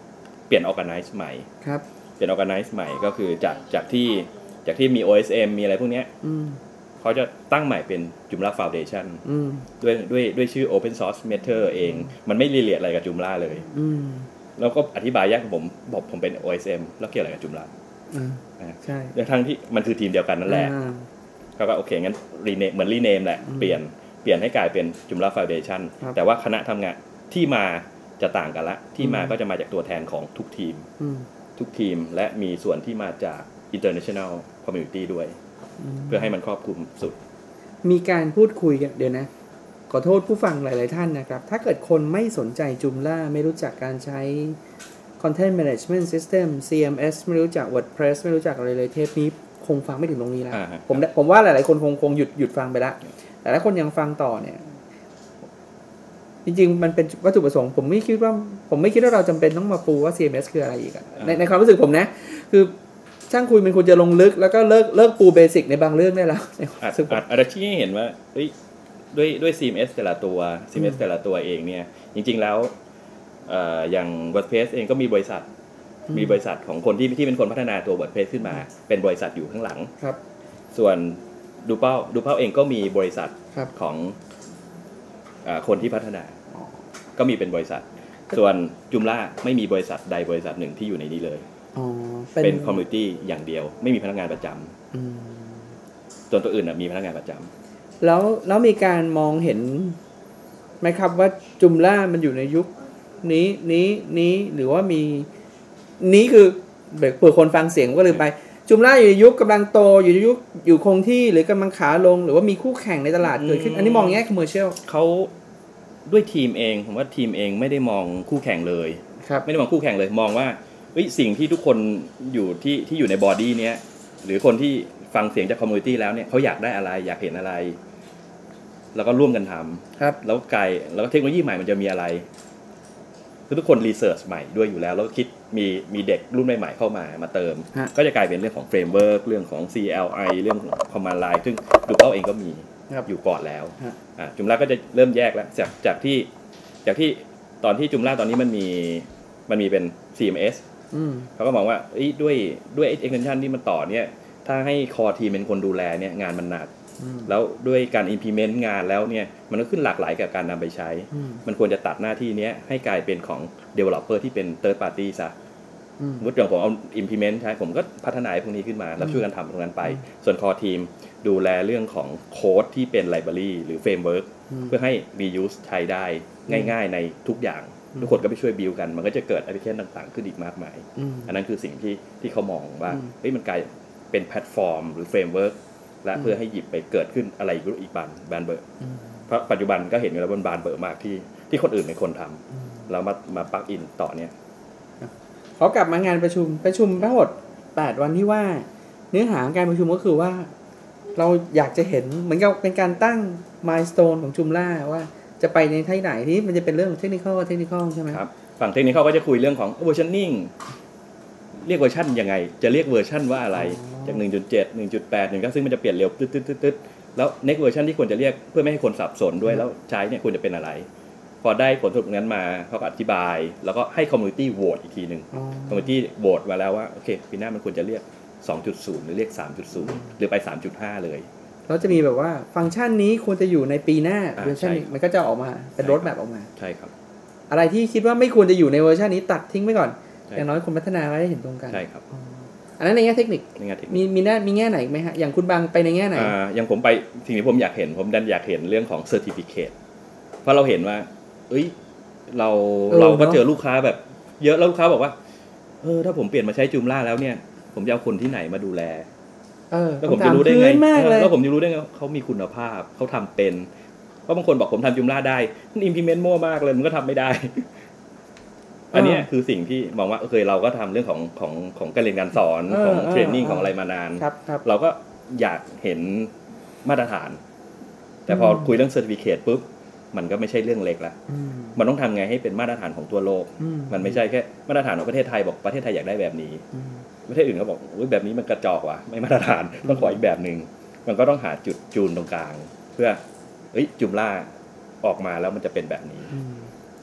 organize ใหม่ครับเปลี่ยน organize ใหม่ก็คือจากที่มี OSM มีอะไรพวกเนี้ยเขาจะตั้งใหม่เป็น Joomla Foundation ด้วยชื่อ Open Source Matter เองมันไม่รีเลทอะไรกับ Joomla เลยแล้วก็อธิบายยากผมบอกผมเป็น OSM แล้วเกี่ยวอะไรกับ Joomla ใช่ทั้งที่มันคือทีมเดียวกันนั่นแหละเขาก็โอเคงั้นรีเนมเหมือนรีเนมแหละเปลี่ยนให้กลายเป็น Joomla Foundation แต่ว่าคณะทำงานที่มาจะต่างกันละที่มาก็จะมาจากตัวแทนของทุกทีมและมีส่วนที่มาจาก International Community ด้วยเพื่อให้มันครอบคลุมสุดมีการพูดคุยกันเดี๋ยวนะขอโทษผู้ฟังหลายๆท่านนะครับถ้าเกิดคนไม่สนใจ Joomla ไม่รู้จักการใช้ Content Management System CMS ไม่รู้จัก WordPress ไม่รู้จักอะไรเลยเทปนี้คงฟังไม่ถึงตรงนี้แล้วผมว่าหลายๆคนคงหยุดฟังไปแล้วแต่ถ้าคนยังฟังต่อเนี่ยจริงๆมันเป็นวัตถุประสงค์ผมไม่คิดว่าเราจำเป็นต้องมาปูว่า CMS คืออะไรอีกในความรู้สึกผมนะคือช่างคุยมันควรจะลงลึกแล้วก็เลิกปูเบสิกในบางเรื่องได้แล้วอาจจะชี้ให้เห็นว่าด้วย CMS แต่ละตัวเองเนี่ยจริงๆแล้วอย่าง WordPress เองก็มีบริษัทของคนที่เป็นคนพัฒนาตัว WordPress ขึ้นมาเป็นบริษัทอยู่ข้างหลังครับส่วนดูเป้าเองก็มีบริษัทของคนที่พัฒนาก็มีเป็นบริษัทส่วน Joomla ไม่มีบริษัทใดบริษัทหนึ่งที่อยู่ในนี้เลยเป็นคอมมูนิตี้อย่างเดียวไม่มีพนักงานประจำส่วนตัวอื่นมีพนักงานประจำแล้วมีการมองเห็นไหมครับว่า Joomla มันอยู่ในยุคนี้หรือว่ามีนี้คือเผื่อคนฟังเสียงก็ลืมไปJoomlaอยู่ในยุคกำลังโตอยู่ในยุคอยู่คงที่หรือกำลังขาลงหรือว่ามีคู่แข่งในตลาดเกิดขึ้นอันนี้มองแง่ commercial เขาด้วยทีมเองผมว่าทีมเองไม่ได้มองคู่แข่งเลยไม่ได้มองคู่แข่งเลยมองว่าสิ่งที่ทุกคนอยู่ที่อยู่ในบอดี้เนี้ยหรือคนที่ฟังเสียงจากคอมมูนิตี้แล้วเนี่ยเขาอยากได้อะไรอยากเห็นอะไรแล้วก็ร่วมกันทำแล้วเทคโนโลยีใหม่มันจะมีอะไรคือทุกคนรีเสิร์ชใหม่ด้วยอยู่แล้วแล้วคิดมีเด็กรุ่นใหม่ๆเข้ามาเติมก็จะกลายเป็นเรื่องของเฟรมเวิร์กเรื่องของ CLI เรื่องของ Command Line ซึ่งดูเป้าเองก็มีอยู่ก่อนแล้วJoomlaก็จะเริ่มแยกแล้วจากที่ตอนที่Joomlaตอนนี้มันมีเป็น CMS เขาก็มองว่าด้วย extension ที่มันต่อเนี่ยถ้าให้ core team เป็นคนดูแลเนี่ยงานมันหนักแล้วด้วยการ implement งานแล้วเนี่ยมันก็ขึ้นหลากหลายกับการนำไปใช้มันควรจะตัดหน้าที่นี้ให้กลายเป็นของ developer ที่เป็น third party ซะมุดอย่างผมเอา implement ใช้ผมก็พัฒนาพวกนี้ขึ้นมาแล้วช่วยกันทำตรงนั้นไปส่วน core team ดูแลเรื่องของโค้ดที่เป็น library หรือ framework เพื่อให้ reuse ใช้ได้ง่ายๆในทุกอย่างทุกคนก็ไปช่วย build กันมันก็จะเกิด application ต่างๆขึ้นอีกมากมายอันนั้นคือสิ่งที่เขามองว่ามันกลายเป็นแพลตฟอร์มหรือ frameworkและเพื่อให้หยิบไปเกิดขึ้นอะไรอีกบานเบอร์เพราะปัจจุบันก็เห็นอยู่แล้วบานเบอร์มากที่คนอื่นเป็นคนทำแล้วมาปลั๊กอินต่อเนี่ยเขากลับมางานประชุมทั้งหมด8วันที่ว่าเนื้อหาการประชุมก็คือว่าเราอยากจะเห็นเหมือนกับเป็นการตั้ง milestone ของ Joomla ว่าจะไปในที่ไหนที่มันจะเป็นเรื่องเทคนิคอลใช่ไหมครับฝั่งเทคนิคก็จะคุยเรื่องของ versioning เรียกเวอร์ชันยังไงจะเรียกเวอร์ชันว่าอะไรจาก 1.7 1.8 1.9ซึ่งมันจะเปลี่ยนเร็วตึ๊ดแล้ว next version ที่ควรจะเรียกเพื่อไม่ให้คนสับสนด้วยแล้วใช้เนี่ยควรจะเป็นอะไรพอได้ผลสรุปนั้นมาเขาก็อธิบายแล้วก็ให้ community vote อีกทีนึง community vote มาแล้วว่าโอเคปีหน้ามันควรจะเรียก 2.0 หรือเรียก 3.0 หรือไป 3.5 เลยแล้วจะมีแบบว่าฟังก์ชันนี้ควรจะอยู่ในปีหน้าเวอร์ชันนี้มันก็จะออกมาเป็นโรดแมปออกมาใช่ครับอะไรที่คิดว่าไม่ควรจะอยู่ในเวอร์ชันนี้ตัดทิ้งไปก่อนอย่างน้อยคนพัฒนาก็ได้เห็นตรงกันใช่ครับอันนั้นในแง่เทคนิคมีแง่ไหนไหมฮะอย่างคุณบางไปในแง่ไหนอย่างผมไปสิ่งที่ผมอยากเห็นผมดันอยากเห็นเรื่องของ certificate เพราะเราเห็นว่าเราก็เจอลูกค้าแบบเยอะแล้วลูกค้าบอกว่าถ้าผมเปลี่ยนมาใช้Joomlaแล้วเนี่ยผมจะเอาคนที่ไหนมาดูแลแล้วผมจะรู้ได้ไงแล้วผมจะรู้ได้ไงเขามีคุณภาพเขาทำเป็นเพราะบางคนบอกผมทำJoomlaได้มัน implement มั่วมากเลยมันก็ทำไม่ได้อันนี้คือสิ่งที่มองว่าเราก็ทำเรื่องของการเรียนการสอนของเทรนนิ่งของอะไรมานานเราก็อยากเห็นมาตรฐานแต่พอคุยเรื่อง certificate ปุ๊บมันก็ไม่ใช่เรื่องเล็กละมันต้องทำไงให้เป็นมาตรฐานของทั่วโลกมันไม่ใช่แค่มาตรฐานของประเทศไทยบอกประเทศไทยอยากได้แบบนี้ประเทศอื่นเขาบอกแบบนี้มันกระจอกว่ะไม่มาตรฐานต้องขออีกแบบนึงมันก็ต้องหาจุดจูนตรงกลางเพื่อJoomlaออกมาแล้วมันจะเป็นแบบนี้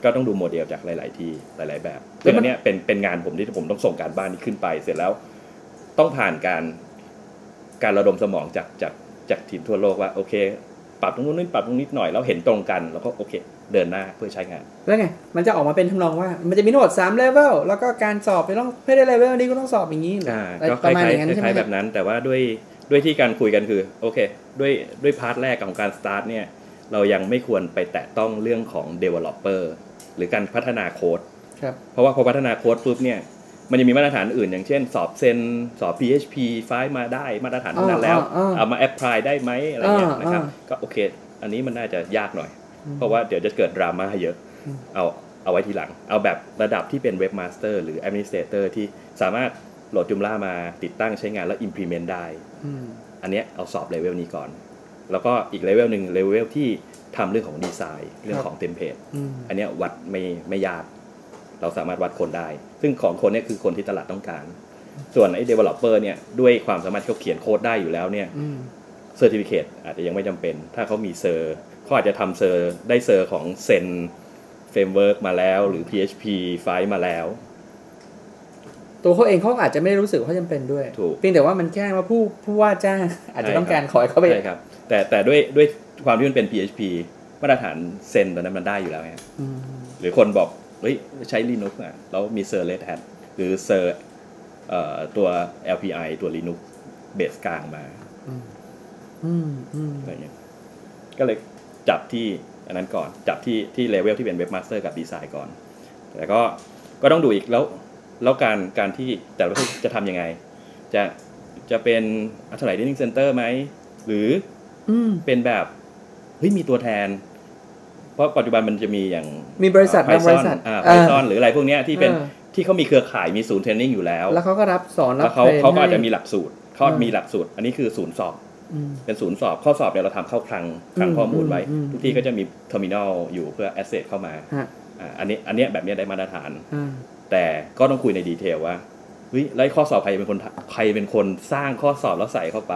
ก็ต้องดูโมเดลจากหลายๆที่หลายๆแบบซึ่งอันเนี้ยเป็นงานผมที่ผมต้องส่งการบ้านนี้ขึ้นไปเสร็จแล้วต้องผ่านการระดมสมองจากทีมทั่วโลกว่าโอเคปรับตรงนู้นปรับตรงนี้หน่อยแล้วเห็นตรงกันแล้วก็โอเคเดินหน้าเพื่อใช้งานแล้วไงมันจะออกมาเป็นทำนองว่ามันจะมีทั้งหมด3เลเวลแล้วก็การสอบไปต้องเพื่อได้เลเวลนี้ก็ต้องสอบอย่างนี้ก็ประมาณอย่างนั้นใช่ไหมแบบนั้นแต่ว่าด้วยที่การคุยกันคือโอเคด้วยพาร์ทแรกของการสตาร์ทเนี่ยเรายังไม่ควรไปแตะต้องเรื่องของ developer หรือการพัฒนาโค้ดเพราะว่าพอพัฒนาโค้ดปุ๊บเนี่ยมันจะมีมาตรฐานอื่นอย่างเช่นสอบเซนสอบ PHP ไฟล์มาได้มาตรฐานนั้นแล้วเอามาแอพพลายได้ไหมอะไรเงี้ยนะครับก็โอเคอันนี้มันน่าจะยากหน่อยเพราะว่าเดี๋ยวจะเกิดดราม่าเยอะเอาไว้ทีหลังเอาแบบระดับที่เป็นเว็บมาสเตอร์หรือแอดมินิสเตรเตอร์ที่สามารถโหลดJoomlaมาติดตั้งใช้งานแล้ว implement ได้อันเนี้ยเอาสอบเลเวลนี้ก่อนแล้วก็อีกเลเวลนึงเลเวลที่ทำเรื่องของดีไซน์เรื่องของเทมเพลตอันเนี้ยวัดไม่ยากเราสามารถวัดคนได้ซึ่งของคนเนี่ยคือคนที่ตลาดต้องการส่วนไอ้ developer เนี่ยด้วยความสามารถที่เขาเขียนโค้ดได้อยู่แล้วเนี่ยcertificate อาจจะยังไม่จำเป็นถ้าเขามีเซอร์เขาอาจจะทำเซอร์ได้เซอร์ของเซนเฟรมเวิร์กมาแล้วหรือ PHP ไฟล์มาแล้วตัวเขาเองเขาอาจจะไม่รู้สึกเขาจำเป็นด้วยเพียงแต่ว่ามันแค่ว่าผู้ว่าจ้างอาจจะต้องการขอให้เขาไปใช่ครับแต่ด้วยความที่มันเป็น PHP มาตรฐานเซนตอนนั้นมันได้อยู่แล้วไงหรือคนบอกเฮ้ยใช้ Linux อ่ะแล้วมีเซอร์ Red Hat หรือเซอร์ตัว LPI ตัว Linux เบสกลางมาอะไรเงี้ยก็เลยจับที่อันนั้นก่อนจับที่เลเวลที่เป็นเว็บมาสเตอร์กับดีไซน์ก่อนแต่ก็ต้องดูอีกแล้วการที่แต่ละประเทศจะทำยังไงจะเป็น Satellite Learning Center ไหมหรือเป็นแบบเฮ้ยมีตัวแทนเพราะปัจจุบันมันจะมีอย่างมีบริษัท Python หรืออะไรพวกนี้ที่เป็นที่เขามีเครือข่ายมีศูนย์เทรนนิ่งอยู่แล้วแล้วเขาก็รับสอนแล้วเขาก็อาจจะมีหลักสูตรเขามีหลักสูตรอันนี้คือศูนย์สอบเป็นศูนย์สอบข้อสอบเนี่ยเราทำเข้าคลังข้อมูลไว้ทุกที่ก็จะมีเทอร์มินอลอยู่เพื่อแอสเซทเข้ามาอันนี้แบบนี้ได้มาตรฐานแต่ก็ต้องคุยในดีเทลว่าเฮ้ยแล้วข้อสอบใครเป็นคนสร้างข้อสอบแล้วใส่เข้าไป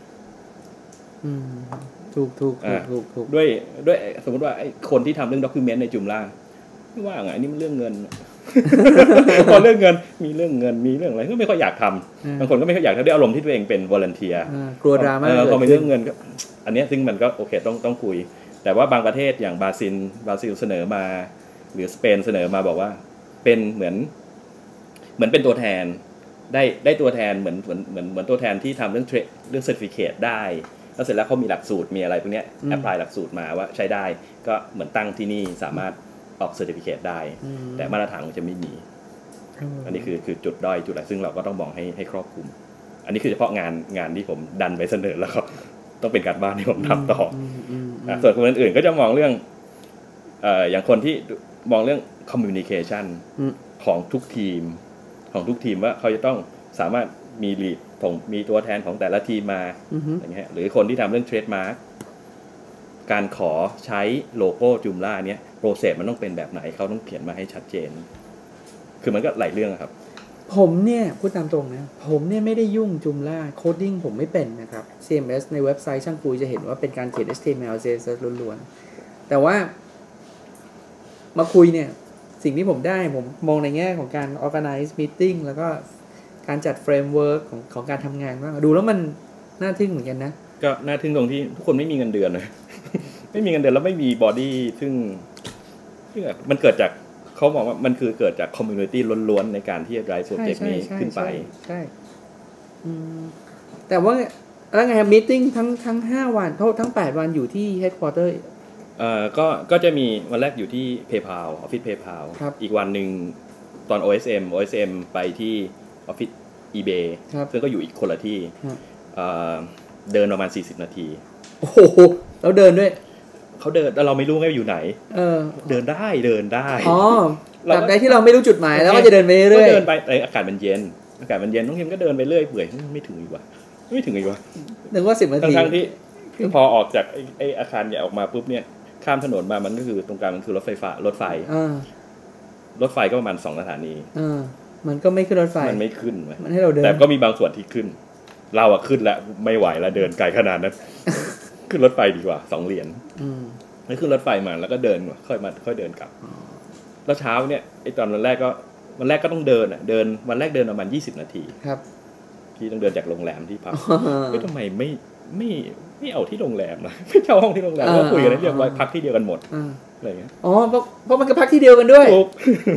ถูกด้วยสมมติว่าไอ้คนที่ทำเรื่องด็อกิวเมนต์ในJoomlaไม่ว่าไงอันนี้มันเรื่องเงินพอเรื่องเงินมีเรื่องเงินมีเรื่องอะไรก็ไม่ค่อยอยากทำบางคนก็ไม่ค่อยอยากทำด้วยอารมณ์ที่ตัวเองเป็นวอลันเทียร์กลัวดราม่าพอมีเรื่องเงินก็อันนี้ซึ่งมันก็โอเคต้องคุยแต่ว่าบางประเทศอย่างบราซิลเสนอมาหรือสเปนเสนอมาบอกว่าเป็นเหมือนเป็นตัวแทนได้ตัวแทนเหมือนตัวแทนที่ทำเรื่องเซอร์ติฟิเคตได้แล้วเสร็จแล้วเขามีหลักสูตรมีอะไรพวกนี้แอพพลายหลักสูตรมาว่าใช้ได้ก็เหมือนตั้งที่นี่สามารถออกเซอร์ติฟิเคตได้แต่มาตรฐานมันจะไม่มีอันนี้คือจุดด้อยจุดอะไรซึ่งเราก็ต้องมองให้ครอบคลุมอันนี้คือเฉพาะงานที่ผมดันไปเสนอแล้วก็ต้องเป็นการบ้านที่ผมทำต่อส่วนคนอื่นๆก็จะมองเรื่องอย่างคนที่มองเรื่องคอมมิวนิเคชันของทุกทีมว่าเขาจะต้องสามารถมีลีดมีตัวแทนของแต่ละทีมมาอย่างเงี้ยหรือคนที่ทำเรื่องเทรดมาร์คการขอใช้โลโก้Joomlaเนี้ยโปรเซสมันต้องเป็นแบบไหนเขาต้องเขียนมาให้ชัดเจนคือมันก็หลายเรื่องครับผมเนี่ยพูดตามตรงนะผมเนี่ยไม่ได้ยุ่งJoomlaโคดดิ้งผมไม่เป็นนะครับ CMS ในเว็บไซต์ช่างคุยจะเห็นว่าเป็นการเขียน HTML CSS ล้วนๆแต่ว่ามาคุยเนี่ยสิ่งที่ผมได้ผมมองในแง่ของการ organize meeting แล้วก็การจัดเฟรมเวิร์กของการทำงานว่าดูแล้วมันน่าทึ่งเหมือนกันนะก็น่าทึ่งตรงที่ทุกคนไม่มีเงินเดือนเลย ไม่มีเงินเดือนแล้วไม่มีบอดี้ซึ่งมันเกิดจากเขาบอกว่ามันคือเกิดจากคอมมูนิตี้ล้วนๆในการที่จะ drive โปรเจกต์นี้ขึ้นไปใช่แต่ว่าแล้วไงมีตติ้งทั้ง5วันทั้ง8วันอยู่ที่ headquarter ก็จะมีวันแรกอยู่ที่ PayPal Office PayPal อีกวันนึงตอน OSM ไปที่ Office eBay ซึ่งก็อยู่อีกคนละที่เดินประมาณ40นาทีโอ้โหแล้วเดินด้วยเขาเดินแล้วเราไม่รู้ไงอยู่ไหนเดินได้อ๋อจากใดที่เราไม่รู้จุดหมายแล้วก็จะเดินไปเรื่อยๆเดินไปอากาศมันเย็นน้องเฮมก็เดินไปเรื่อยเปื่อยไม่ถึงอีกว่ะนึกว่า10นาทีทั้งที่พอออกจากไอ้อาคารใหญ่ออกมาปุ๊บเนี่ยข้ามถนนมามันก็คือตรงกลางมันคือรถไฟก็ประมาณ2สถานีมันก็ไม่ขึ้นรถไฟมันไม่ขึ้นมันให้เราเดินแต่ก็มีบางส่วนที่ขึ้นเราอะขึ้นแล้วไม่ไหวแล้วเดินไกลขนาดนั้น ขึ้นรถไฟดีกว่า2เหรียญแล้วขึ้นรถไฟมาแล้วก็เดินค่อยเดินกลับแล้วเช้าเนี่ยไอ้ตอนวันแรกก็ต้องเดินวันแรกเดินประมาณ20 นาทีครับที่ต้องเดินจากโรงแรมที่พักทำไมไม่เอาที่โรงแรมนะไม่เช่าห้องที่โรงแรมก็คุยกันเรียบร้อยพักที่เดียวกันหมดอะไรเงี้ยอ๋อเพราะมันก็พักที่เดียวกันด้วยถูก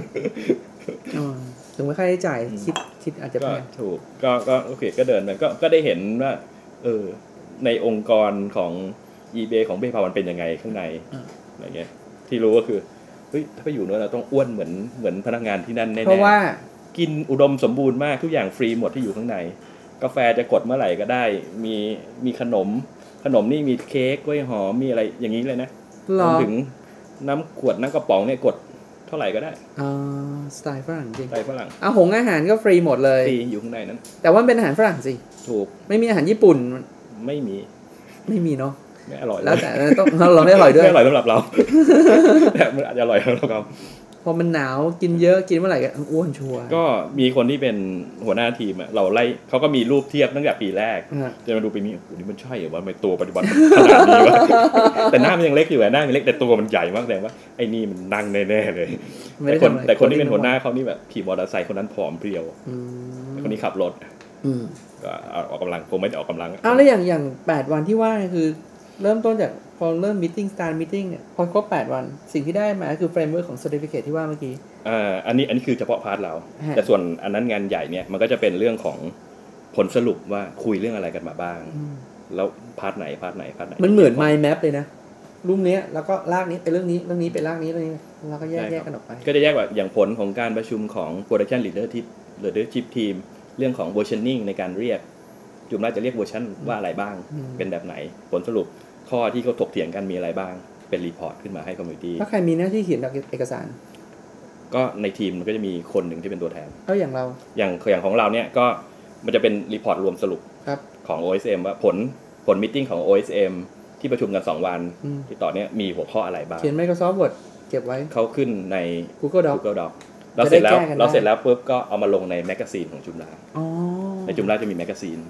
ถึงไม่ค่าใช้จ่ายคิดอาจจะแพงถูกก็โอเคก็เดินไปก็ได้เห็นว่าในองค์กรของ eBay ของ PayPal มันเป็นยังไงข้างในอะไรเงี้ยที่รู้ก็คือเฮ้ยถ้าไปอยู่นู้นเราต้องอ้วนเหมือนพนักงานที่นั่นแน่ๆเพราะว่ากินอุดมสมบูรณ์มากทุกอย่างฟรีหมดที่อยู่ข้างในกาแฟจะกดเมื่อไหร่ก็ได้มีขนมนี่มีเค้กกล้วยหอมมีอะไรอย่างนี้เลยนะรวมถึงน้ำขวดน้ำกระป๋องเนี่ยกดเท่าไหร่ก็ได้สไตล์ฝรั่งจริงสไตล์ฝรั่งอาหารก็ฟรีหมดเลยฟรีอยู่ข้างในนั้นแต่ว่าเป็นอาหารฝรั่งสิถูกไม่มีอาหารญี่ปุ่นไม่มีเนาะไม่อร่อยแล้วแต่ต้องเราไม่อร่อยด้วยไม่อร่อยสำหรับเราแต่มันอาจจะอร่อยสำหรับเราพอมันหนาวกินเยอะกินเมื่อไหร่ก็อ้วนชัวร์ก็มีคนที่เป็นหัวหน้าทีมเราไล่เขาก็มีรูปเทียบตั้งแต่ปีแรกจะมาดูปีนี้โอ้นี่มันใช่เหรอว่าตัวปัจจุบันขนาดนี้วะแต่หน้ามันยังเล็กอยู่หน้ามันเล็กแต่ตัวมันใหญ่มากแสดงว่าไอ้นี่มันนั่งแน่ๆเลยแต่คนที่เป็นหัวหน้าเขานี่แบบขี่มอเตอร์ไซค์คนนั้นผอมเพรียวคนนี้ขับรถก็ออกกำลังคงไม่ได้ออกกำลังแล้วอย่าง8 วันที่ว่าคือเริ่มต้นจากพอเริ่ม start meeting เนี่ยพอครบ8 วันสิ่งที่ได้มาคือ framework ของ certificate ที่ว่าเมื่อกี้อันนี้คือเฉพาะพาร์ทเราแต่ส่วนอันนั้นงานใหญ่เนี่ยมันก็จะเป็นเรื่องของผลสรุปว่าคุยเรื่องอะไรกันมาบ้างแล้วพาร์ทไหนมันเหมือน mind map เลยนะรูปนี้แล้วก็ลากนี้ไปเรื่องนี้เป็นลากนี้แล้วก็แยกกันออกไปก็จะแยกว่าอย่างผลของการประชุมของ production leadership team เรื่องของ versioning ในการเรียกจุ่มน่าจะเรียกเวอร์ชันว่าอะไรบ้างเป็นแบบไหนผลสรุปข้อที่เขาถกเถียงกันมีอะไรบ้างเป็นรีพอร์ตขึ้นมาให้คอมมูนิตี้ถ้าใครมีหน้าที่เขียนเอกสารก็ในทีมมันก็จะมีคนหนึ่งที่เป็นตัวแทนอย่างเราอย่างของเราเนี่ยก็มันจะเป็นรีพอร์ตรวมสรุปของ OSM ว่าผลมีตติ้งของ OSM ที่ประชุมกัน2 วันที่ต่อเนี้ยมีหัวข้ออะไรบ้างเขียน Microsoft Word เก็บไว้เขาขึ้นใน Google Doc เราเสร็จแล้วปุ๊บก็เอามาลงในแมกกาซีนของจุฬาในจุฬาจะมีแมกกาซีน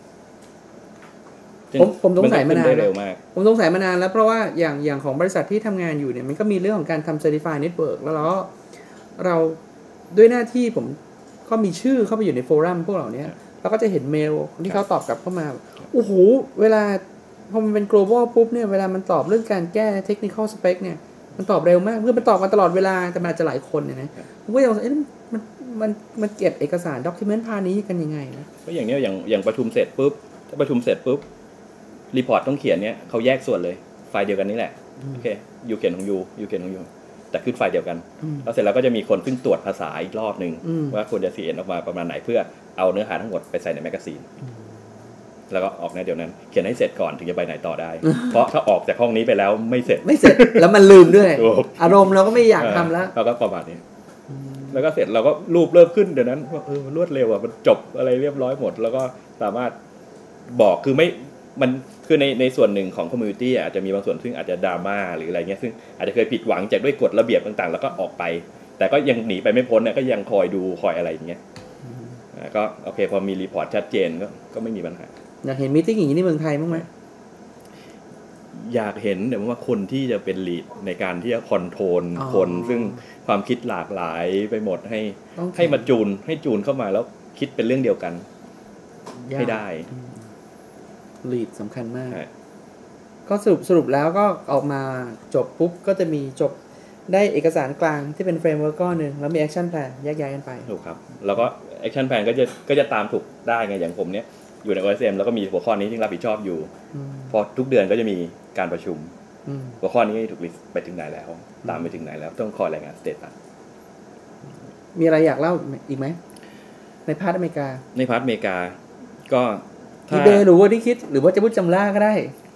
ผมสงสัยมานานแล้วเพราะว่าอย่างของบริษัทที่ทำงานอยู่เนี่ยมันก็มีเรื่องของการทำ Certified Network แล้วเราด้วยหน้าที่ผมก็มีชื่อเข้าไปอยู่ในโฟรัมพวกเหล่านี้เราก็จะเห็นเมลที่เขาตอบกลับเข้ามาโอ้โหเวลาพอมันเป็น global ปุ๊บเนี่ยเวลามันตอบเรื่องการแก้ technical spec เนี่ยมันตอบเร็วมากเพื่อมันตอบมาตลอดเวลาแต่มันอาจจะหลายคนเนี่ยนะผมก็ยังมันเก็บเอกสาร document พานี้กันยังไงนะก็อย่างนี้อย่างประชุมเสร็จปุ๊บถ้าประชุมเสร็จปุ๊บรีพอร์ตต้องเขียนเนี่ยเขาแยกส่วนเลยไฟล์เดียวกันนี่แหละโอเคยูเขียนของยูเขียนของยูแต่ขึ้นไฟล์เดียวกันแล้วเสร็จแล้วก็จะมีคนขึ้นตรวจภาษาอีกรอบนึงว่าควรจะเขียนออกมาประมาณไหนเพื่อเอาเนื้อหาทั้งหมดไปใส่ในแมกกาซีนแล้วก็ออกในเดี๋ยวนั้นเขียนให้เสร็จก่อนถึงจะไปไหนต่อได้เพราะถ้าออกจากห้องนี้ไปแล้วไม่เสร็จแล้วมันลืมด้วยอารมณ์เราก็ไม่อยากทำแล้วเราก็ประมาณนี้แล้วก็เสร็จเราก็รูปเริ่มขึ้นเดี๋ยวนั้นมันรวดเร็วอ่ะมันจบอะไรเรียบร้อยหมดแล้วก็สามารถบอกคือไม่มันคือในส่วนหนึ่งของคอมมูนิตี้อาจจะมีบางส่วนซึ่งอาจจะดราม่าหรืออะไรเงี้ยซึ่งอาจจะเคยผิดหวังจากด้วยกฎระเบียบต่างๆแล้วก็ออกไปแต่ก็ยังหนีไปไม่พ้นเนี่ยก็ยังคอยดูคอยอะไรอย่างเงี้ยก็โอเคพอมีรีพอร์ตชัดเจนก็ไม่มีปัญหาอยากเห็นมีตติ้งอย่างนี้ในเมืองไทยบ้างไหมอยากเห็นแต่ว่าคนที่จะเป็นลีดในการที่จะคอนโทรลคนซึ่งความคิดหลากหลายไปหมดให้มาจูนเข้ามาแล้วคิดเป็นเรื่องเดียวกันให้ได้ลีดสำคัญมากก็สรุปแล้วก็ออกมาจบปุ๊บก็จะมีจบได้เอกสารกลางที่เป็นเฟรมเวิร์กก้อนหนึ่งแล้วมีแอคชั่นแพลนแยกย้ายกันไปถูกครับแล้วก็แอคชั่นแพลนก็จะตามถูกได้ไงอย่างผมเนี้ยอยู่ใน OSM แล้วก็มีหัวข้อนี้ที่รับผิดชอบอยู่พอทุกเดือนก็จะมีการประชุมหัวข้อนี้ถูกลิสต์ไปถึงไหนแล้วตามไปถึงไหนแล้วต้องคอยรายงานสเตตัสมีอะไรอยากเล่าอีกไหมในพาร์ทอเมริกาก็ที่เบหรือว่าที่คิดหรือว่าจะพูดจำล่าก็ได้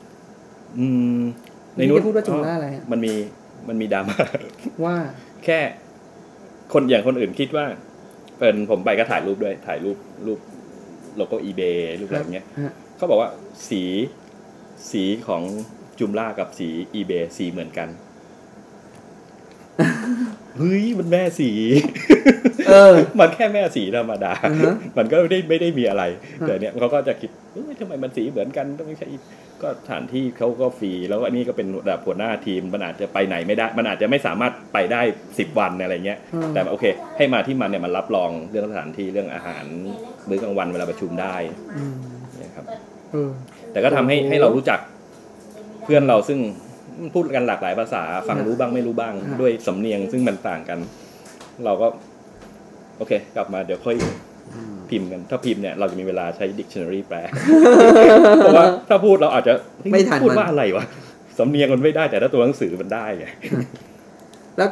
ในนู้นพูดว่าจำล่าอะไรมันมีดราม่าว่าแค่คนอย่างคนอื่นคิดว่าเป็นผมไปก็ถ่ายรูปด้วยถ่ายรูปโลโก้ eBay รูปอะไรอย่างเงี้ยเขาบอกว่าสีของจุมล่ากับสี eBay สีเหมือนกันเฮ้ยมันแม่สีมันแค่แม่สีธรรมดามันก็ไม่ได้มีอะไรแต่เนี้ยเขาก็จะคิดทำไมมันสีเหมือนกันต้องใช้ก็สถานที่เขาก็ฟรีแล้วอันนี้ก็เป็นระดับหัวหน้าทีมมันอาจจะไปไหนไม่ได้มันอาจจะไม่สามารถไปได้10 วันอะไรเงี้ยแต่โอเคให้มาที่มันเนี่ยมันรับรองเรื่องสถานที่เรื่องอาหารมื้อกลางวันเวลาประชุมได้นะครับแต่ก็ทำให้เรารู้จักเพื่อนเราซึ่งพูดกันหลากหลายภาษาฟังรู้บ้างไม่รู้บ้างด้วยสำเนียงซึ่งมันต่างกันเราก็โอเคกลับมาเดี๋ยวค่อยพิมพ์กันถ้าพิมพ์เนี่ยเราจะมีเวลาใช้ dictionary แปลเพราะว่าถ้าพูดเราอาจจะไม่ทันพูดว่าอะไรวะสำเนียงมันไม่ได้แต่ถ้าตัวหนังสือมันได้ไงแล้ว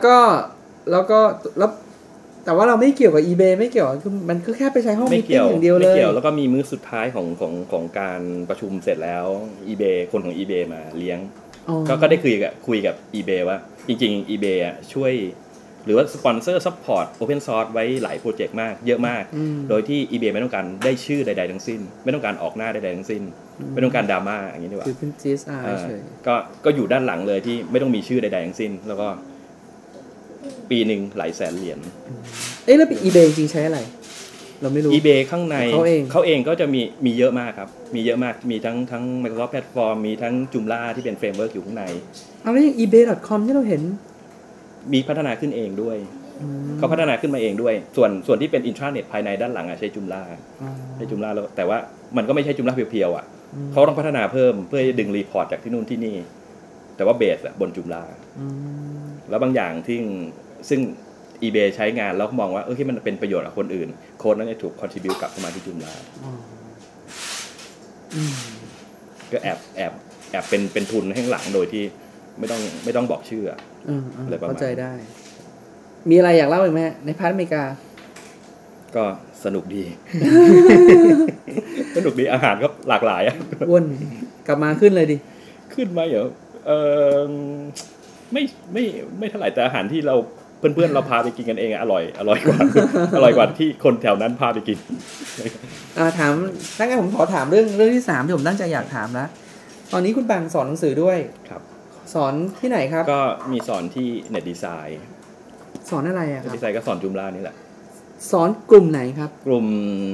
แต่ว่าเราไม่เกี่ยวกับ eBay ไม่เกี่ยวมันก็แค่ไปใช้ห้องมีตติ้งอย่างเดียวเลยไม่เกี่ยวแล้วก็มีมื้อสุดท้ายของการประชุมเสร็จแล้ว eBay คนของ eBay มาเลี้ยงก็ได้คุยกับ eBay ว่าจริงๆ eBay อ่ะช่วยหรือว่าสปอนเซอร์ซัพพอร์ต Open Source ไว้หลายโปรเจกต์มากเยอะมากโดยที่ eBay ไม่ต้องการได้ชื่อใดๆทั้งสิ้นไม่ต้องการออกหน้าใดๆทั้งสิ้นไม่ต้องการดราม่าอย่างนี้ดีกว่าคือเป็น CSR เฉยก็อยู่ด้านหลังเลยที่ไม่ต้องมีชื่อใดๆทั้งสิ้นแล้วก็ปีนึงหลายแสนเหรียญแล้ว eBay จริงใช้อะไรเราไม่รู้ eBay ข้างในเขาเองก็จะมีเยอะมากครับมีเยอะมากมีทั้ง Microsoft Platform มีทั้ง Joomla ที่เป็นเฟรมเวิร์กอยู่ข้างในแล้วอย่าง ebay.com ที่เราเห็นมีพัฒนาขึ้นเองด้วยเขาพัฒนาขึ้นมาเองด้วยส่วนที่เป็นอินทราเน็ตภายในด้านหลังใช้ Joomla แล้วแต่ว่ามันก็ไม่ใช่ Joomla เพียวๆเขาต้องพัฒนาเพิ่มเพื่อดึงรีพอร์ตจากที่นู่นที่นี่แต่ว่าเบสบน Joomla แล้วบางอย่างซึ่ง eBay ใช้งานแล้วมองว่าที่มันเป็นประโยชน์กับคนอื่นโค้ดนั้นจะถูก contribute กลับเข้ามาที่ Joomla ก็แอบเป็นทุนข้างหลังโดยที่ไม่ต้องบอกชื่ออะไรประมาณเข้าใจได้มีอะไรอยากเล่าอีกไหมในพาร์ทอเมริกาก็สนุกดี สนุกดีอาหารก็หลากหลายอ้วนกลับมาขึ้นเลยดิขึ้นมาเหรอไม่เท่าไหร่แต่อาหารที่เราเพื่อนๆเราพาไปกินกันเองอร่อยกว่าที่คนแถวนั้นพาไปกินถามถ้างั้นผมขอถามเรื่องที่3ที่ผมตั้งใจอยากถามแล้วตอนนี้คุณปังสอนหนังสือด้วยครับสอนที่ไหนครับก็มีสอนที่ Net Design สอนอะไรครับ Net Design ก็สอน Joomla นี่แหละสอนกลุ่มไหนครับกลุ่ม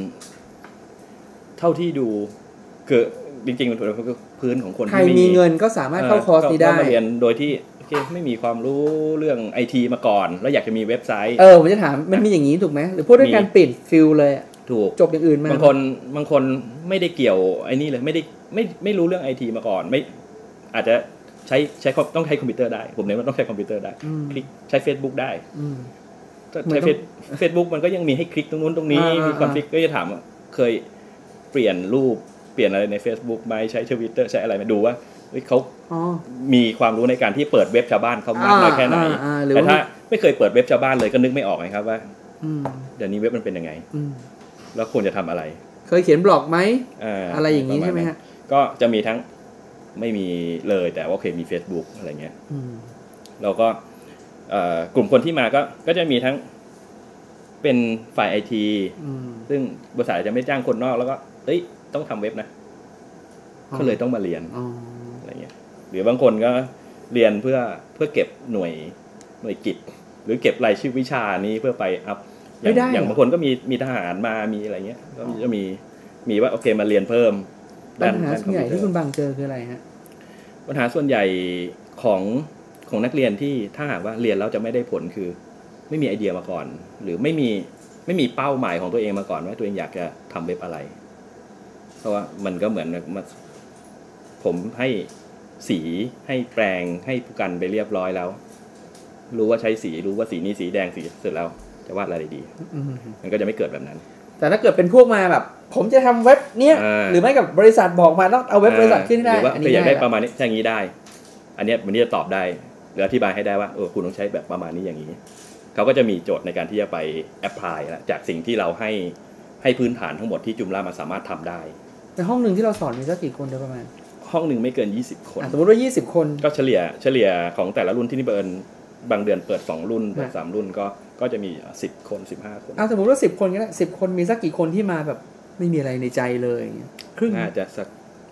เท่าที่ดูคือจริงๆมันเป็นพื้นของคนที่ใครมีเงินก็สามารถเข้าคอร์สนี้ได้มาเรียนโดยที่ไม่มีความรู้เรื่อง IT มาก่อนแล้วอยากจะมีเว็บไซต์ผมจะถามมันมีอย่างนี้ถูกไหมหรือพูดด้วยการเปลี่ยนฟิลเลยถูกจบอย่างอื่นมาบางคนไม่ได้เกี่ยวไอ้นี่เลยไม่รู้เรื่อง IT มาก่อนไม่อาจจะใช้ต้องใช้คอมพิวเตอร์ได้ผมเน้นว่าต้องใช้คอมพิวเตอร์ได้คลิกใช้ Facebook ได้ใช้ Facebook มันก็ยังมีให้คลิกตรงนู้นตรงนี้มีคอนฟิกก็จะถามเคยเปลี่ยนรูปเปลี่ยนอะไรใน Facebook ไหมใช้ Twitter ใช้อะไรมาดูว่าเขามีความรู้ในการที่เปิดเว็บชาวบ้านเขามากน้อยแค่ไหนแต่ถ้าไม่เคยเปิดเว็บชาวบ้านเลยก็นึกไม่ออกไงครับว่าเดี๋ยวนี้เว็บมันเป็นยังไงแล้วควรจะทำอะไรเคยเขียนบล็อกไหมอะไรอย่างนี้ใช่ไหมฮะก็จะมีทั้งไม่มีเลยแต่ว่าเคยมี Facebook อะไรเงี้ยแล้วก็กลุ่มคนที่มาก็จะมีทั้งเป็นฝ่าย IT ซึ่งบริษัทจะไม่จ้างคนนอกแล้วก็ต้องทำเว็บนะก็เลยต้องมาเรียนอะไรเงี้ยหรือบางคนก็เรียนเพื่อเก็บหน่วยกิจหรือเก็บรายชื่อวิชานี้เพื่อไปอัพอย่างบางคนก็มีทหารมามีอะไรเงี้ยก็จะมีว่าโอเคมาเรียนเพิ่มปัญหาส่วนใหญ่ที่คุณบางเจอคืออะไรฮะปัญหาส่วนใหญ่ของนักเรียนที่ถ้าหากว่าเรียนแล้วจะไม่ได้ผลคือไม่มีไอเดียมาก่อนหรือไม่มีเป้าหมายของตัวเองมาก่อนว่าตัวเองอยากจะทำเว็บอะไรเพราะว่ามันก็เหมือนผมให้สีให้แปรงให้ผู้กันไปเรียบร้อยแล้วรู้ว่าใช้สีรู้ว่าสีนี้สีแดงสีเสร็จแล้วจะวาดอะไรดีมันก็จะไม่เกิดแบบนั้นแต่ถ้าเกิดเป็นพวกมาแบบผมจะทำเว็บเนี้ยหรือไม่กับบริษัทบอกมาต้องเอาเว็บบริษัทขึ้นได้หรือว่าอยากได้ประมาณนี้อย่างนี้ได้อันนี้มันจะตอบได้หรืออธิบายให้ได้ว่าคุณต้องใช้แบบประมาณนี้อย่างนี้เขาก็จะมีโจทย์ในการที่จะไปแอพพลายแล้วจากสิ่งที่เราให้พื้นฐานทั้งหมดที่Joomlaมาสามารถทำได้ในห้องนึงที่เราสอนมีสักกี่คนโดยประมาณห้องนึงไม่เกิน20คนสมมติว่า20คนก็เฉลี่ยของแต่ละรุ่นที่นี่บางเดือนเปิด2รุ่นเปิด3รุ่นก็จะมี10คน15คนสมมติว่า10คนก็ได้10คนมีสักกี่คนที่มาแบบไม่มีอะไรในใจเลยครึ่งน่าจะสัก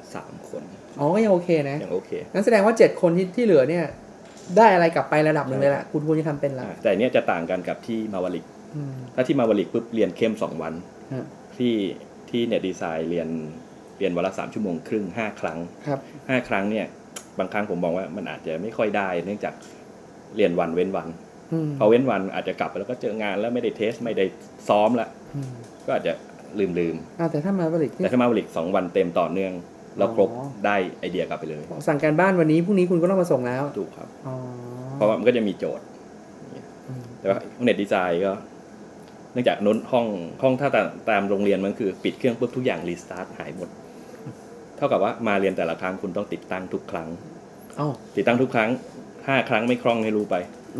3คนก็ยังโอเคนะยังโอเคงั้นแสดงว่า7คนที่เหลือเนี่ยได้อะไรกลับไประดับนึงเลยแหละคุณควรจะทำเป็นแล้วแต่เนี้ยจะต่างกันกับที่มาวลิกถ้าที่มาวลิกปุ๊บเรียนเข้ม2 วันที่เน็ตดีไซน์เรียนวันละ3 ชั่วโมงครึ่ง5 ครั้ง5 ครั้งเนี่ยบางครั้งผมมองว่ามันอาจจะไม่ค่อยได้เนื่องจากเรียนวันเว้นวันพอเว้นวันอาจจะกลับไปแล้วก็เจองานแล้วไม่ได้เทสไม่ได้ซ้อมละก็อาจจะลืมแต่ถ้ามาวลิก2 วันเต็มต่อเนื่องเราครบได้ไอเดียกลับไปเลยสั่งการบ้านวันนี้พรุ่งนี้คุณก็ต้องมาส่งแล้วถูกครับเพราะว่ามันก็จะมีโจทย์แต่ว่าเน็ตดีไซน์ก็เนื่องจากน้นห้องถ้าตามโรงเรียนมันคือปิดเครื่องปุ๊บทุกอย่างรีสตาร์ทหายหมดเท่ากับว่ามาเรียนแต่ละครั้งคุณต้องติดตั้งทุกครั้งติดตั้งทุกครั้ง5 ครั้งไม่คล่องให้รู้ไป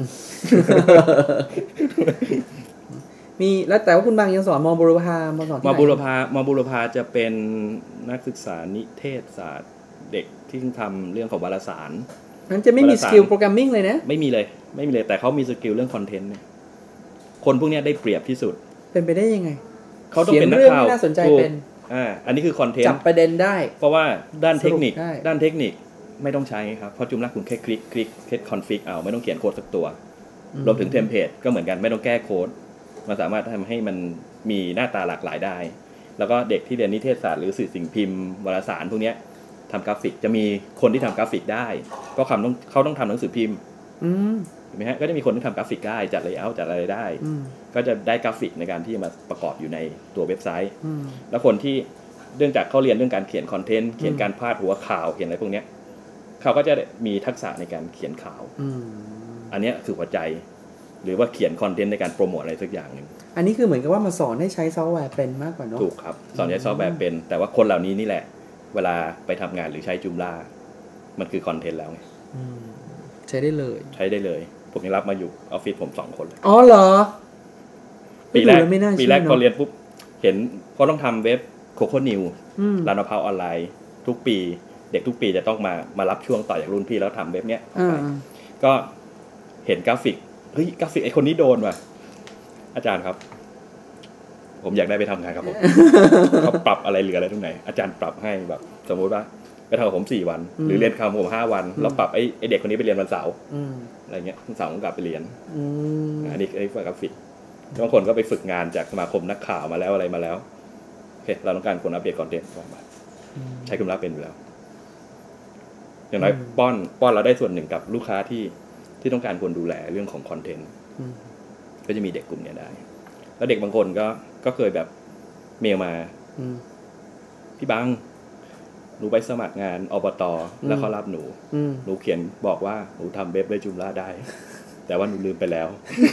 มีแล้วแต่ว่าคุณบางยังสอนม.บุรพาสอนที่ไหนม.บุรพาจะเป็นนักศึกษานิเทศศาสตร์เด็กที่ทำเรื่องของวารสารนั้นจะไม่มีสกิลโปรแกรมมิ่งเลยนะไม่มีเลยแต่เขามีสกิลเรื่องคอนเทนต์เนี่ยคนพวกนี้ได้เปรียบที่สุดเป็นไปได้ยังไงเขาต้องเป็นนักข่าวน่าสนใจเป็นอันนี้คือคอนเทนต์จับประเด็นได้เพราะว่าด้านเทคนิคไม่ต้องใช้ครับเพราะจุ่มละคุณแค่คลิกคอนฟิกเอาไม่ต้องเขียนโค้ดสักตัวรวมถึงเทมเพลตก็เหมือนกันไม่ต้องแก้โค้ดมันสามารถทำให้มันมีหน้าตาหลากหลายได้แล้วก็เด็กที่เรียนนิเทศศาสตร์หรือสื่อสิ่งพิมพ์วารสารพวกนี้ทำกราฟิกจะมีคนที่ทำกราฟิกได้ก็เขาต้องทำหนังสือพิมพ์เห็นไหมฮะก็จะมีคนที่ทำกราฟิกได้จัดเลเยอร์จัดอะไรได้ก็จะได้กราฟิกในการที่มาประกอบอยู่ในตัวเว็บไซต์แล้วคนที่เนื่องจากเขาเรียนเรื่องการเขียนคอนเทนต์เขียนการพาดหัวข่าวเขียนอะไรพวกนี้เขาก็จะมีทักษะในการเขียนข่าวอันนี้คือหัวใจหรือว่าเขียนคอนเทนต์ในการโปรโมทอะไรสักอย่างนึงอันนี้คือเหมือนกับว่ามาสอนให้ใช้ซอฟต์แวร์เป็นมากกว่าเนาะถูกครับสอนใช้ซอฟต์แวร์เป็นแต่ว่าคนเหล่านี้นี่แหละเวลาไปทำงานหรือใช้จุมล่ามันคือคอนเทนต์แล้วไงใช้ได้เลยผมยังรับมาอยู่ออฟฟิศผม2 คนเลยอ๋อเหรอปีแรกพอเรียนปุ๊บเห็นเขาต้องทำเว็บโคโค่นิวร้านมะพร้าวออนไลน์ทุกปีเด็กทุกปีจะต้องมารับช่วงต่อจากรุ่นพี่แล้วทำเว็บเนี้ยก็เห็นกราฟิกไอคนนี้โดนว่ะอาจารย์ครับผมอยากได้ไปทำงานครับผมเขาปรับอะไรเหลืออะไรตรงไหนอาจารย์ปรับให้แบบสมมติว่าไปทำกับผม4 วันหรือเรียนคำผม5 วันแล้วปรับไอเด็กคนนี้ไปเรียนวันเสาร์อะไรเงี้ยวันเสาร์ก็กลับไปเรียนอันนี้ฝึกกราฟิกบางคนก็ไปฝึกงานจากสมาคมนักข่าวมาแล้วอะไรมาแล้วโอเคเราต้องการคนอัปเดตคอนเทนต์มาใช้คุณรับเป็นอยู่แล้วอย่างน้อยป้อนเราได้ส่วนหนึ่งกับลูกค้าที่ต้องการคนดูแลเรื่องของคอนเทนต์ก็จะมีเด็กกลุ่มนี้ได้แล้วเด็กบางคนก็เคยแบบเมลมาพี่บังหนูไปสมัครงานอบต.แล้วเขารับหนูเขียนบอกว่าหนูทำเว็บด้วยจุมล่าได้แต่ว่าหนูลืมไปแล้ว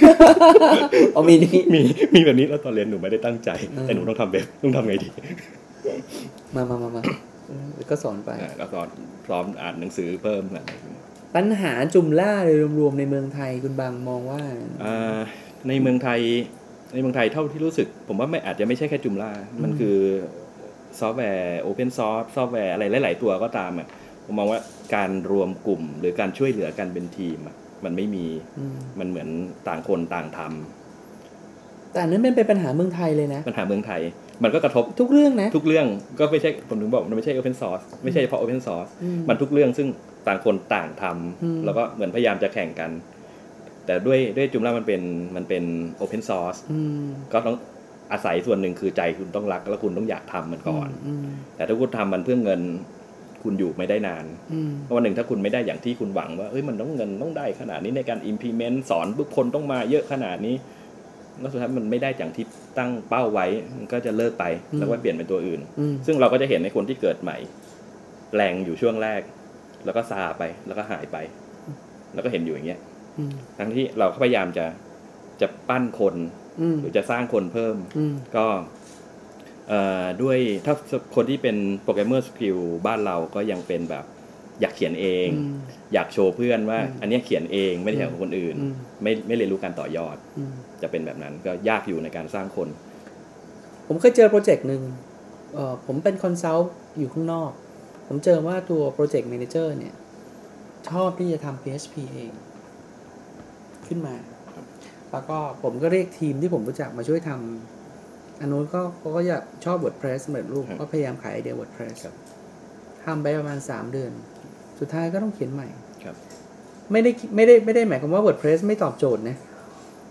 มีแบบนี้แล้วตอนเรียนหนูไม่ได้ตั้งใจแต่หนูต้องทำเว็บต้องทำไงดีมาก็สอนไปก็สอนพร้อมอ่านหนังสือเพิ่มอะไรปัญหาจุมล่าโดยรวมๆในเมืองไทยคุณบางมองว่าในเมืองไทยเท่าที่รู้สึกผมว่าอาจจะไม่ใช่แค่จุมล่ามันคือซอฟต์แวร์โอเพนซอร์สซอฟต์แวร์อะไรหลายๆตัวก็ตามผมมองว่าการรวมกลุ่มหรือการช่วยเหลือกันเป็นทีมมันไม่มีมันเหมือนต่างคนต่างทำแต่นั้นเป็นปัญหาเมืองไทยเลยนะปัญหาเมืองไทยมันก็กระทบทุกเรื่องนะทุกเรื่องก็ไม่ใช่ผมถึงบอกมันไม่ใช่โอเพนซอร์สไม่ใช่เฉพาะโอเพนซอร์สมันทุกเรื่องซึ่งต่างคนต่างทำแล้วก็เหมือนพยายามจะแข่งกันแต่ด้วยจุมล่ามันเป็นโอเพนซอร์สก็ต้องอาศัยส่วนหนึ่งคือใจคุณต้องรักแล้วคุณต้องอยากทำมันก่อนแต่ถ้าคุณทำมันเพื่อเงินคุณอยู่ไม่ได้นานเพราะวันหนึ่งถ้าคุณไม่ได้อย่างที่คุณหวังว่ามันต้องเงินต้องได้ขนาดนี้ในการ implement สอนบุคคลต้องมาเยอะขนาดนี้แล้วสุดท้ายมันไม่ได้อย่างที่ตั้งเป้าไว้มันก็จะเลิกไปแล้วก็เปลี่ยนเป็นตัวอื่นซึ่งเราก็จะเห็นในคนที่เกิดใหม่แรงอยู่ช่วงแรกแล้วก็ซาไปแล้วก็หายไปแล้วก็เห็นอยู่อย่างเงี้ยทั้งที่เราพยายามจะปั้นคนหรือจะสร้างคนเพิ่มก็ด้วยถ้าคนที่เป็นโปรแกรมเมอร์สกิลบ้านเราก็ยังเป็นแบบอยากเขียนเองอยากโชว์เพื่อนว่าอันนี้เขียนเองไม่ได้ของคนอื่นไม่เรียนรู้การต่อยอดจะเป็นแบบนั้นก็ยากอยู่ในการสร้างคนผมเคยเจอโปรเจกต์นึงผมเป็นคอนซัลท์อยู่ข้างนอกผมเจอว่าตัวโปรเจกต์แมเนเจอร์เนี่ยชอบที่จะทำ PHP เองขึ้นมาแล้วก็ผมก็เรียกทีมที่ผมรู้จักมาช่วยทำอันนู้นก็อยากชอบ WordPress เหมือนลูกก็พยายามขายไอเดีย WordPress ทำไปประมาณ3 เดือนสุดท้ายก็ต้องเขียนใหม่ไม่ได้หมายความว่า WordPress ไม่ตอบโจทย์นะ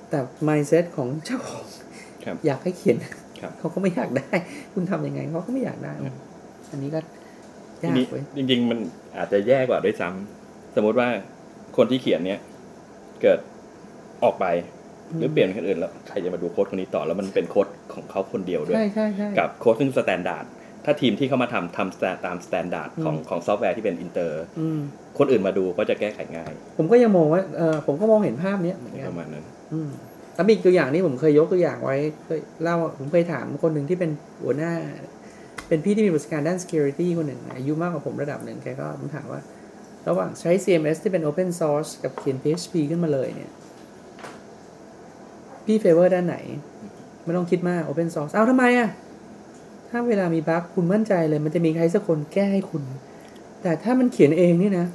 แต่ mindset ของเจ้าของอยากให้เขียนเขาก็ไม่อยากได้คุณทำยังไงเขาก็ไม่อยากได้อันนี้ก็ยากเว้ยจริงๆมันอาจจะแย่กว่าด้วยซ้ำสมมติว่าคนที่เขียนเนี้ยเกิดออกไปหรือเปลี่ยนเป็นคนอื่นแล้วใครจะมาดูโค้ดคนนี้ต่อแล้วมันเป็นโค้ดของเขาคนเดียวด้วยกับโค้ดซึ่งสแตนดาร์ดถ้าทีมที่เขามาทำตามสแตนดาร์ดของซอฟต์แวร์ที่เป็นอินเตอร์คนอื่นมาดูก็จะแก้ไขง่ายผมก็ยังมองว่าผมก็มองเห็นภาพนี้เหมือนกันประมาณนั้นแล้วมีอีกตัวอย่างนี้ผมเคยยกตัวอย่างไว้เคยเล่าผมเคยถามคนหนึ่งที่เป็นหัวหน้าเป็นพี่ที่มีประสบการณ์ด้าน security คนหนึ่งอายุมากกว่าผมระดับหนึ่งแกก็ผมถามว่าระหว่างใช้ CMS ที่เป็น open source กับเขียน PHP ขึ้นมาเลยเนี่ยพี่ favor ด้านไหนไม่ต้องคิดมาก open source ทำไมอ่ะถ้าเวลามีบั๊กคุณมั่นใจเลยมันจะมีใครสักคนแก้ให้คุณแต่ถ้ามันเขียนเองนี่นะ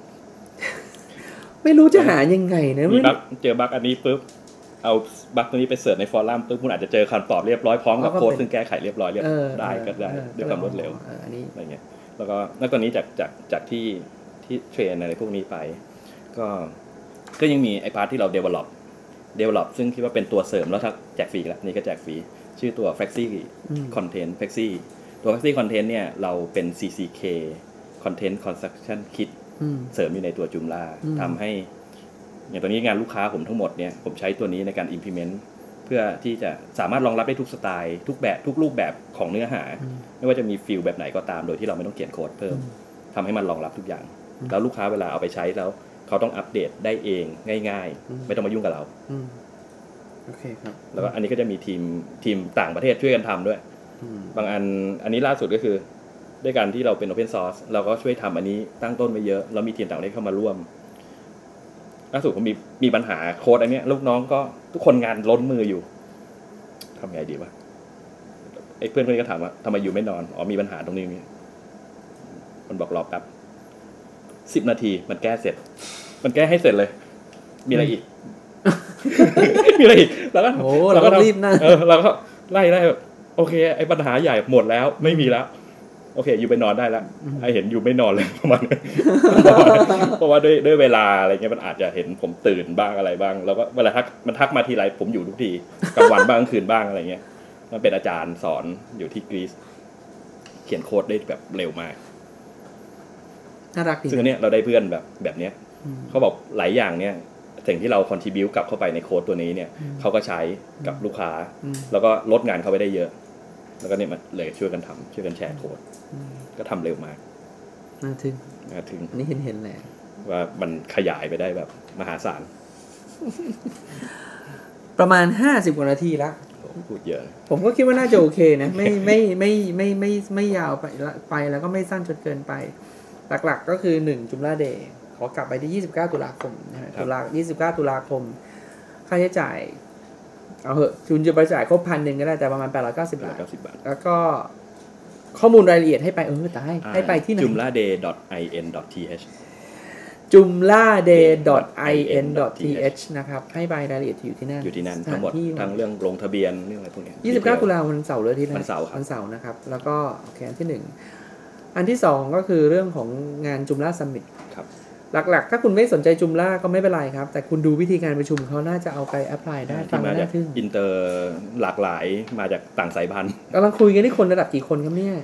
ไม่รู้จะหายังไงนะมีบั๊กเจอบั๊กอันนี้ปุ๊บเอาบั๊กตัวนี้ไปเสิร์ชในฟอรัมปุ๊บคุณอาจจะเจอคำตอบเรียบร้อยพร้อมกับโค้ดซึ่งแก้ไขเรียบร้อยได้ก็ได้ด้วยความรวดเร็วอะไรเงี้ยแล้วก็นอกจากนี้จากที่เทรนอะไรพวกนี้ไปก็ยังมีไอ้พาร์ทที่เรา develop ซึ่งคิดว่าเป็นตัวเสริมแล้วถ้าแจกฟรีแล้วนี่ก็แจกฟรีชื่อตัว Flexi Content Flexi ตัว Flexi Content เนี่ยเราเป็น CCK Content Construction Kit เสริมอยู่ในตัว Joomla ทำให้อย่างตอนนี้งานลูกค้าผมทั้งหมดเนี่ยผมใช้ตัวนี้ในการ implement เพื่อที่จะสามารถรองรับได้ทุกสไตล์ทุกแบบทุกรูปแบบของเนื้อหาไม่ว่าจะมีฟิลแบบไหนก็ตามโดยที่เราไม่ต้องเขียนโค้ดเพิ่มทำให้มันรองรับทุกอย่างแล้วลูกค้าเวลาเอาไปใช้แล้วเขาต้องอัปเดตได้เองง่ายๆไม่ต้องมายุ่งกับเราโอเคครับแล้วก็อันนี้ก็จะมีทีมต่างประเทศช่วยกันทำด้วยบางอันนี้ล่าสุดก็คือด้วยการที่เราเป็น Open Source เราก็ช่วยทำอันนี้ตั้งต้นไปเยอะแล้วมีทีมต่างประเทศเข้ามาร่วมล่าสุดผมมีปัญหาโค้ดอันนี้ลูกน้องก็ทุกคนงานล้นมืออยู่ทำไงดีวะไอ้เพื่อนคนนี้ก็ถามว่าทำไมอยู่ไม่นอนมีปัญหาตรงนี้มันบอกรอแป๊บ10 นาทีมันแก้เสร็จมันแก้ให้เสร็จเลยมีอะไรอีก มีอะไรอีกแล้วก็เราก็รีบนะเราก็ไล่ได้โอเคไอ้ปัญหาใหญ่หมดแล้วไม่มีแล้วโอเคอยู่ไปนอนได้แล้วไอเห็นอยู่ไม่นอนเลยประมาณนั้นเพราะว่าด้วยเวลาอะไรเงี้ยมันอาจจะเห็นผมตื่นบ้างอะไรบ้างแล้วก็เวลามันทักมาทีไรผมอยู่ทุกทีกลางวันบ้างกลางคืนบ้างอะไรเงี้ยมันเป็นอาจารย์สอนอยู่ที่กรีซเขียนโค้ดได้แบบเร็วมากน่ารักดีซึ่งอันเนี้ยเราได้เพื่อนแบบเนี้ยเขาบอกหลายอย่างเนี่ยสิ่งที่เราคอนทริบิวต์กลับเข้าไปในโค้ดตัวนี้เนี่ยเขาก็ใช้กับลูกค้าแล้วก็ลดงานเขาไปได้เยอะแล้วก็เนี่ยมันเลยช่วยกันทำช่วยกันแชร์โค้ดก็ทำเร็วมากน่าทึ่งนี่เห็นแหละว่ามันขยายไปได้แบบมหาศาลประมาณ50 กว่านาทีละพูดเยอะผมก็คิดว่าน่าจะโอเคนะไม่ยาวไปแล้วก็ไม่สั้นจนเกินไปหลักๆก็คือ1 Joomla Day ขอกลับไปที่29 ตุลาคมนะ29 ตุลาคมค่าใช้จ่ายเอาเหอะคุณจะไปจ่ายครบ 1,000 ก็ได้แต่ประมาณ890 บาทแล้วก็ข้อมูลรายละเอียดให้ไปตายให้ไปที่ไหน joomladay.in.th joomladay.in.th นะครับให้ไปรายละเอียดอยู่ที่นั่นทั้งหมดทั้งเรื่องลงทะเบียนเรื่องอะไรพวกนี้ 29 ตุลาคมวันเสาร์เลยที่นั่นวันเสาร์นะครับแล้วก็โอเคอันที่1อันที่2ก็คือเรื่องของงาน Joomla Summit ครับหลักๆถ้าคุณไม่สนใจจุมล่าก็ไม่เป็นไรครับแต่คุณดูวิธีการประชุมเขาน่าจะเอาไปแอพพลายได้ฟังได้ทึ่งอินเตอร์หลากหลายมาจากต่างสายพันธุ์กำลังคุยกันที่คนระดับกี่คนครับเนี่ย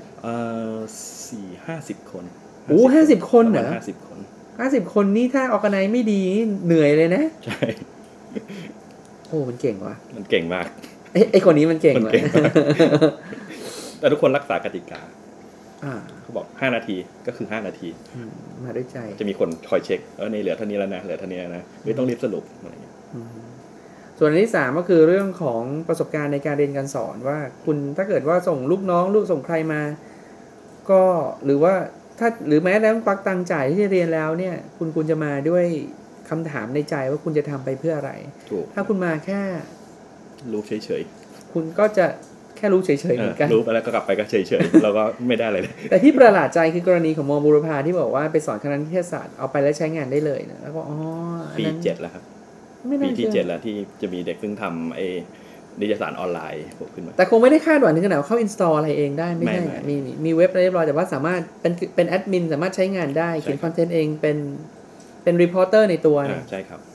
50 คนโอ้50 คนเหรอ 50 คน 50 คนนี่ถ้าออร์แกไนซ์ไม่ดีเหนื่อยเลยนะใช่โอ้มันเก่งว่ะมันเก่งมากไอ้คนนี้มันเก่งว่ะแต่ทุกคนรักษากติกาเขาบอก5 นาทีก็คือ5 นาทีมาด้วยใจจะมีคนคอยเช็คนี่เหลือเท่านี้แล้วนะเหลือเท่านี้นะไม่ต้องรีบสรุปอะไรอย่างเงี้ยส่วนที่3ก็คือเรื่องของประสบการณ์ในการเรียนการสอนว่าคุณถ้าเกิดว่าส่งลูกน้องส่งใครมาก็หรือว่าถ้าหรือแม้แล้วควักตังค์จ่ายที่จะเรียนแล้วเนี่ยคุณจะมาด้วยคำถามในใจว่าคุณจะทำไปเพื่ออะไรถ้าคุณมาแค่รู้เฉยๆคุณก็จะแค่รู้เฉยๆเหมือนกันรู้ไปแล้วก็กลับไปก็เฉยๆเราก็ไม่ได้อะไรเลยแต่ที่ประหลาดใจคือกรณีของม.บูรพาที่บอกว่าไปสอนคณะนิเทศศาสตร์เอาไปแล้วใช้งานได้เลยนะแล้วก็ปี 7แล้วครับปีที่7แล้วที่จะมีเด็กเพิ่งทำไอ้นิตยสารออนไลน์พวกขึ้นมาแต่คงไม่ได้คาดหวังถึงขนาดเข้าอินสตอลอะไรเองได้ไม่ใช่มีเว็บเรียบร้อยแต่ว่าสามารถเป็นแอดมินสามารถใช้งานได้เขียนคอนเทนต์เองเป็นรีพอร์เตอร์ในตัวใช่ครับ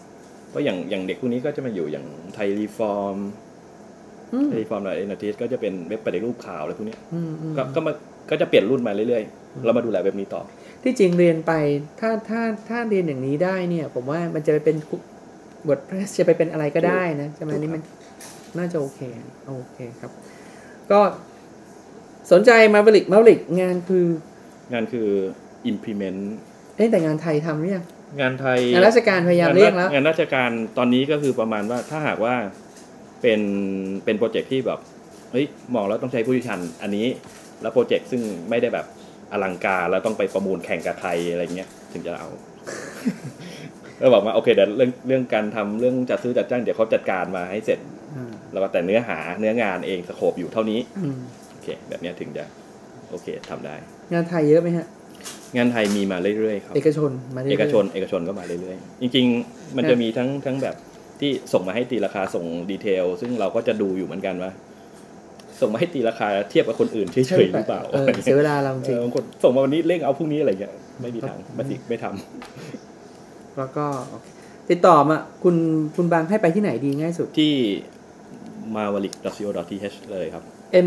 เพราะอย่างเด็กพวกนี้ก็จะมาอยู่อย่างไทยรีฟอร์มอะไรนาทีก็จะเป็นเว็บปฏิรูปข่าวอะไรพวกนี้ก็จะเปลี่ยนรุ่นมาเรื่อยๆเรามาดูแลเว็บนี้ต่อที่จริงเรียนไปถ้าเรียนอย่างนี้ได้เนี่ยผมว่ามันจะไปเป็นWordPress จะไปเป็นอะไรก็ได้นะใช่ไหมนี่มันน่าจะโอเคครับ ก็สนใจMaverick งานคือ implement แต่งานไทยทำหรือยังงานไทยงานราชการพยายามเรียกแล้วงานราชการตอนนี้ก็คือประมาณว่าถ้าหากว่าเป็นโปรเจกต์ที่แบบเฮ้ยมองแล้วต้องใช้ผู้เชี่ยวชาญอันนี้แล้วโปรเจกต์ซึ่งไม่ได้แบบอลังการแล้วต้องไปประมูลแข่งกับใครอะไรเงี้ยถึงจะเอาก็บอกว่าโอเคเดี๋ยวเรื่องการทำเรื่องจัดซื้อจัดจ้างเดี๋ยวเขาจัดการมาให้เสร็จแล้วก็แต่เนื้องานเองสโคปอยู่เท่านี้โอเคแบบนี้ถึงจะโอเคทำได้งานไทยเยอะไหมฮะงานไทยมีมาเรื่อยๆครับเอกชนมาเรื่อยๆเอกชนก็มาเรื่อยๆจริงๆมันจะมีทั้งแบบที่ส่งมาให้ตีราคาส่งดีเทลซึ่งเราก็จะดูอยู่เหมือนกันว่าส่งมาให้ตีราคาเทียบกับคนอื่นเฉยๆหรือเปล่าเสียเวลาเราจริงบางคนส่งมาวันนี้เร่งเอาพรุ่งนี้อะไรเงี้ยไม่มีทางไม่ทำแล้วก็ติดต่อมาคุณบางให้ไปที่ไหนดีง่ายสุดที่ maverick.co.th เลยครับ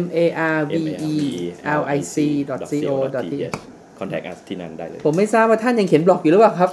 marvelic.co.th contact us ที่นั่นได้เลยผมไม่ทราบว่าท่านยังเขียนบล็อกอยู่หรือเปล่าครับ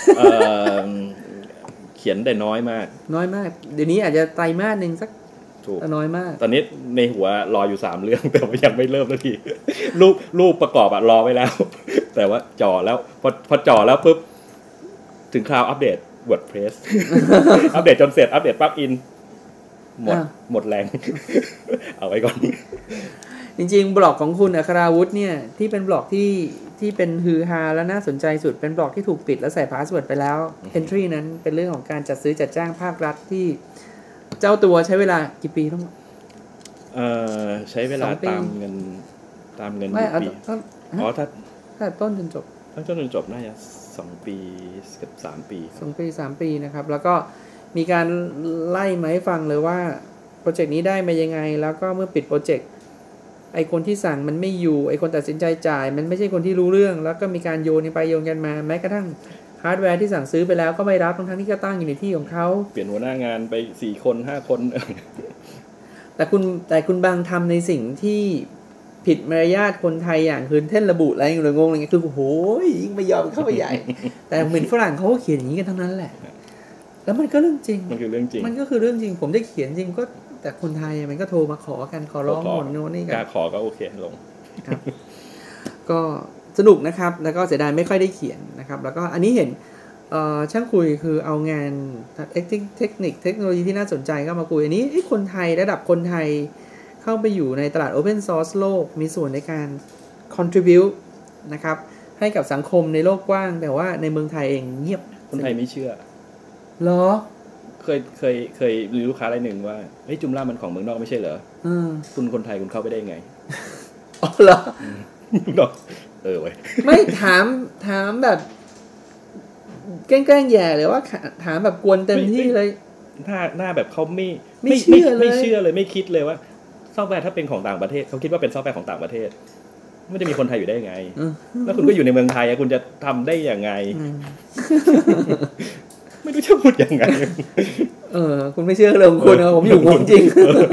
เขียนได้น้อยมากเดี๋ยวนี้อาจจะไตรมาสนึงสักน้อยมากตอนนี้ในหัวรออยู่3เรื่องแต่ว่ายังไม่เริ่มสักทีรูปประกอบรอไว้แล้วแต่ว่าจ่อแล้วพอจ่อแล้วปุ๊บถึงคราวอัปเดต WordPress อัปเดตจนเสร็จอัปเดตปั๊บอินหมดแรงเอาไว้ก่อนจริงๆบล็อกของคุณอัคราวุธเนี่ยที่เป็นบล็อกที่เป็นฮือฮาและน่าสนใจสุดเป็นบล็อกที่ถูกปิดแล้วใส่พาสเวิร์ดไปแล้ว entry นั้นเป็นเรื่องของการจัดซื้อจัดจ้างภาครัฐที่เจ้าตัวใช้เวลากี่ปีทั้งหมดใช้เวลาตามเงินไม่ปีถ้าต้นจนจบน่าจะ2 ปีกับ3 ปี 2 ปี 3 ปีนะครับแล้วก็มีการไล่มาให้ฟังเลยว่าโปรเจกต์นี้ได้มายังไงแล้วก็เมื่อปิดโปรเจกต์ไอคนที่สั่งมันไม่อยู่ไอคนตัดสินใจจ่ายมันไม่ใช่คนที่รู้เรื่องแล้วก็มีการโยนไปโยนกันมาแม้กระทั่งฮาร์ดแวร์ที่สั่งซื้อไปแล้วก็ไม่รับทั้งที่ก็ตั้งอยู่ในที่ของเขาเปลี่ยนหัวหน้างานไป4 คน 5 คนแต่คุณบางทำในสิ่งที่ผิดมารยาทคนไทยอย่างคือเท่นระบุอะไรอย่างเงี้ยงงอะไรเงี้ยคือโอ้โหยิ่งไม่ยอมเข้าไปใหญ่แต่เหมือนฝรั่งเขาก็เขียนอย่างนี้กันทั้งนั้นแหละแล้วมันก็เรื่องจริงมันคือเรื่องจริงผมได้เขียนจริงก็แต่คนไทยมันก็โทรมาขอกันขอร้องหมดโน่นนี่กันขอก็โอเคลงครับก็สนุกนะครับแล้วก็เสียดายไม่ค่อยได้เขียนนะครับแล้วก็อันนี้เห็นช่างคุยคือเอางานเทคโนโลยีที่น่าสนใจก็มาคุยอันนี้คนไทยระดับคนไทยเข้าไปอยู่ในตลาด Open Source โลกมีส่วนในการ contribute นะครับให้กับสังคมในโลกกว้างแต่ว่าในเมืองไทยเองเงียบคนไทยไม่เชื่อเหรอเคยมีลูกค้ารายหนึ่งว่าเฮ้ยจุมล่ามันของเมืองนอกไม่ใช่เหรอคุณคนไทยคุณเข้าไปได้ไงอ๋อเหรอเว้ยไม่ถามแบบแกล้งแย่เลยว่าถามแบบกวนเต็มที่เลยหน้าแบบเขาไม่เชื่อเลยไม่คิดเลยว่าซอฟต์แวร์ถ้าเป็นของต่างประเทศเขาคิดว่าเป็นซอฟต์แวร์ของต่างประเทศไม่ได้มีคนไทยอยู่ได้ยังไงแล้วคุณก็อยู่ในเมืองไทยคุณจะทำได้ยังไงไม่รู้จะพูดยังไงคุณไม่เชื่อเรื่องคุณผมอยู่ผมจริง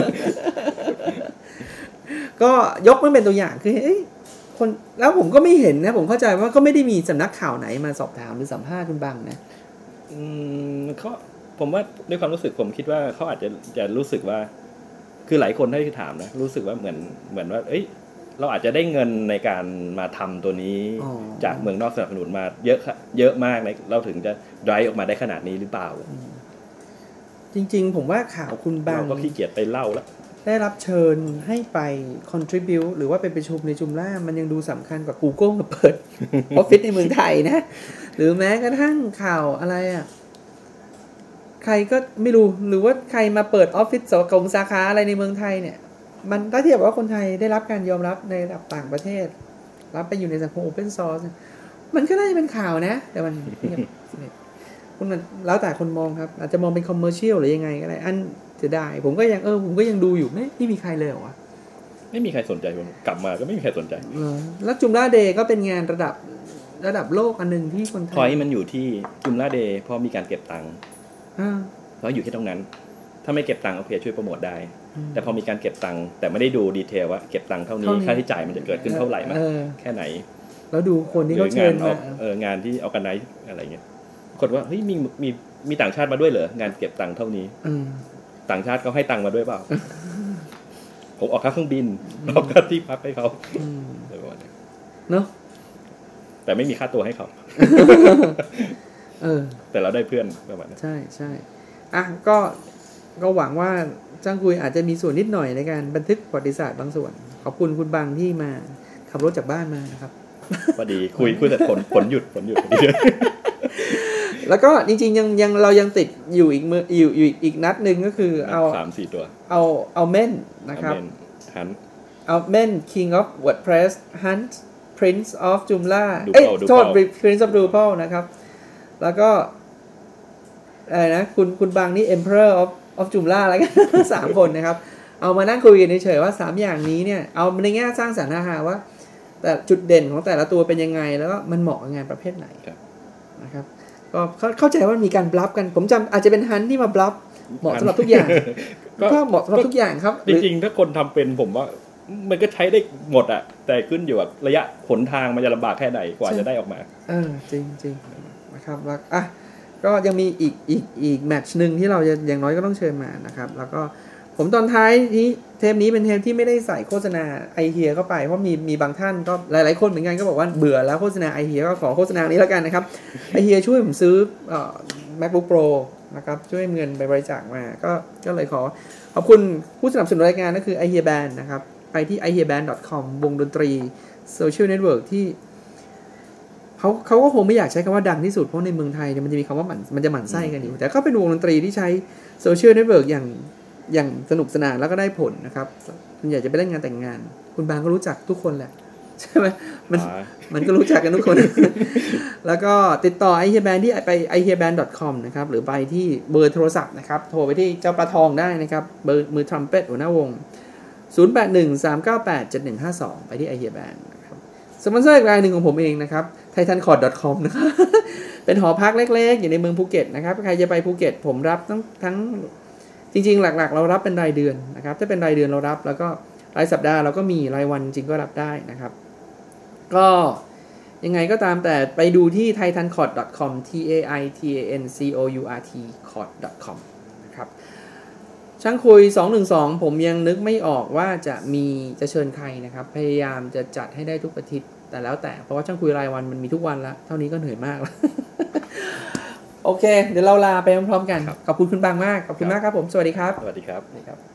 ก็ยกมันเป็นตัวอย่างคือคนแล้วผมก็ไม่เห็นนะผมเข้าใจว่าก็ไม่ได้มีสำนักข่าวไหนมาสอบถามหรือสัมภาษณ์คุณบังนะเขาผมว่าด้วยความรู้สึกผมคิดว่าเขาอาจจะรู้สึกว่าคือหลายคนที่ถามนะรู้สึกว่าเหมือนว่าเราอาจจะได้เงินในการมาทำตัวนี้จากเมืองนอกสนับสนุนมาเยอะมากเราถึงจะdriveออกมาได้ขนาดนี้หรือเปล่าจริงๆผมว่าข่าวคุณบังเราก็ขี้เกียจไปเล่าแล้วได้รับเชิญให้ไป contribute หรือว่าไปประชุมในจุมล่ามันยังดูสำคัญกว่า Google มาเปิด Office ในเมืองไทยนะหรือแม้กระทั่งข่าวอะไรอ่ะใครก็ไม่รู้หรือว่าใครมาเปิด Office สาขาอะไรในเมืองไทยเนี่ยมันถ้าเทียบว่าคนไทยได้รับการยอมรับในระดับต่างประเทศรับไปอยู่ในสังคม Open Source มันก็น่าจะเป็นข่าวนะแต่มันคุณแล้วแต่คนมองครับอาจจะมองเป็น commercial หรือยังไงก็ได้อันจะได้ผมก็ยังดูอยู่ไม่มีใครเลยเหรอวะไม่มีใครสนใจผมกลับมาก็ไม่มีใครสนใจแล้วจุมล่าเดย์ก็เป็นงานระดับโลกอันนึงที่คนไทยพอยมันอยู่ที่จุมล่าเดย์เพราะมีการเก็บตังค์เพราะอยู่ที่ตรงนั้นถ้าไม่เก็บตังค์โอเคช่วยโปรโมทได้แต่พอมีการเก็บตังค์แต่ไม่ได้ดูดีเทลว่าเก็บตังค์เท่านี้ค่าใช้จ่ายมันจะเกิดขึ้นเท่าไหร่มากแค่ไหนแล้วดูคนที่เขาเชิญมางานที่organizeอะไรเงี้ยคนว่าเฮ้ยมีต่างชาติมาด้วยเหรองานเก็บตังค์เท่านี้ต่างชาติเขาให้ตังค์มาด้วยเปล่าผมออกค่าเครื่องบินออกค่าที่พักให้เขาเนาะแต่ไม่มีค่าตัวให้เขาแต่เราได้เพื่อนประมาณนั้นใช่ใช่อ่ะก็หวังว่าจ้างคุยอาจจะมีส่วนนิดหน่อยในการบันทึกประวัติศาสตร์บางส่วนขอบคุณคุณบังที่มาขับรถจากบ้านมานะครับพอดีคุยแต่ผลหยุดพอดีแล้วก็จริงๆยังเรายังติดอยู่อีกนัดนึงก็คือเอา 3-4 ตัวเอาเม่นนะครับเอาเม่น King of WordPress Hunt Prince of Joomla โทษ Prince of Drupal นะครับแล้วก็อะไรนะคุณบางนี่ Emperor of Joomla อะไรกัน3 คนนะครับเอามานั่งคุยกันเฉยๆว่า3อย่างนี้เนี่ยเอาในแง่สร้างสรรค์ว่าแต่จุดเด่นของแต่ละตัวเป็นยังไงแล้วก็มันเหมาะกับงานประเภทไหนนะครับก็เข้าใจว่ามีการบลัฟกันผมจำอาจจะเป็นฮันที่มาบลัฟเหมาะสำหรับทุกอย่างก็เหมาะสำหรับทุกอย่างครับจริงๆถ้าคนทำเป็นผมว่ามันก็ใช้ได้หมดอะแต่ขึ้นอยู่กับระยะหนทางมันจะลำบากแค่ไหนกว่าจะได้ออกมาจริงๆนะครับแล้วก็ยังมีอีกแมตช์นึงที่เราจะอย่างน้อยก็ต้องเชิญมานะครับแล้วก็ผมตอนท้ายที่เทปนี้เป็นเทปที่ไม่ได้ใส่โฆษณาไอเฮียเข้าไปเพราะมีบางท่านก็หลายๆคนเหมือนกันก็บอกว่าเบื่อแล้วโฆษณาไอเฮียก็ขอโฆษณานี้แล้วกันนะครับไอเฮียช่วยผมซื้อMacBook Pro นะครับช่วยเงินไปบริจาคมาก็เลยขอบคุณผู้สนับสนุนรายการก็คือ iHear Band นะครับไปที่ iHearband.com วงดนตรีโซเชียลเน็ตเวิร์กที่เขาก็คงไม่อยากใช้คำว่าดังที่สุดเพราะในเมืองไทยมันจะมีคำว่ามันจะหมั่นไส้กันอยู่แต่ก็เป็นวงดนตรีที่ใช้โซเชียลเน็ตเวิร์กอย่างสนุกสนานแล้วก็ได้ผลนะครับคุณอยากจะไปเล่นงานแต่งงานคุณบางก็รู้จักทุกคนแหละใช่ไหมมันก็รู้จักกันทุกคน แล้วก็ติดต่อ iHearband ที่ไป iHearband.com นะครับหรือไปที่เบอร์โทรศัพท์นะครับโทรไปที่เจ้าปลาทองได้นะครับเบอร์มือทรัมเป็ตหัวหน้าวง 0813987152 ไปที่ iHearband นะครับสปอนเซอร์อีกรายหนึ่งของผมเองนะครับ titancord.com นะครับ เป็นหอพักเล็กๆอยู่ในเมืองภูเก็ตนะครับใครจะไปภูเก็ตผมรับทั้งจริงๆหลักๆเรารับเป็นรายเดือนนะครับถ้าเป็นรายเดือนเรารับแล้วก็รายสัปดาห์เราก็มีรายวันจริงก็รับได้นะครับก็ยังไงก็ตามแต่ไปดูที่ titancord.com titancourt.com นะครับช่างคุย212ผมยังนึกไม่ออกว่าจะเชิญใครนะครับพยายามจะจัดให้ได้ทุกอาทิตย์แต่แล้วแต่เพราะว่าช่างคุยรายวันมันมีทุกวันแล้วเท่านี้ก็เหนื่อยมากแล้ว โอเคเดี๋ยวเราลาไปพร้อมๆกันขอบคุณคุณบางมากขอบคุณมากครับผมสวัสดีครับสวัสดีครับ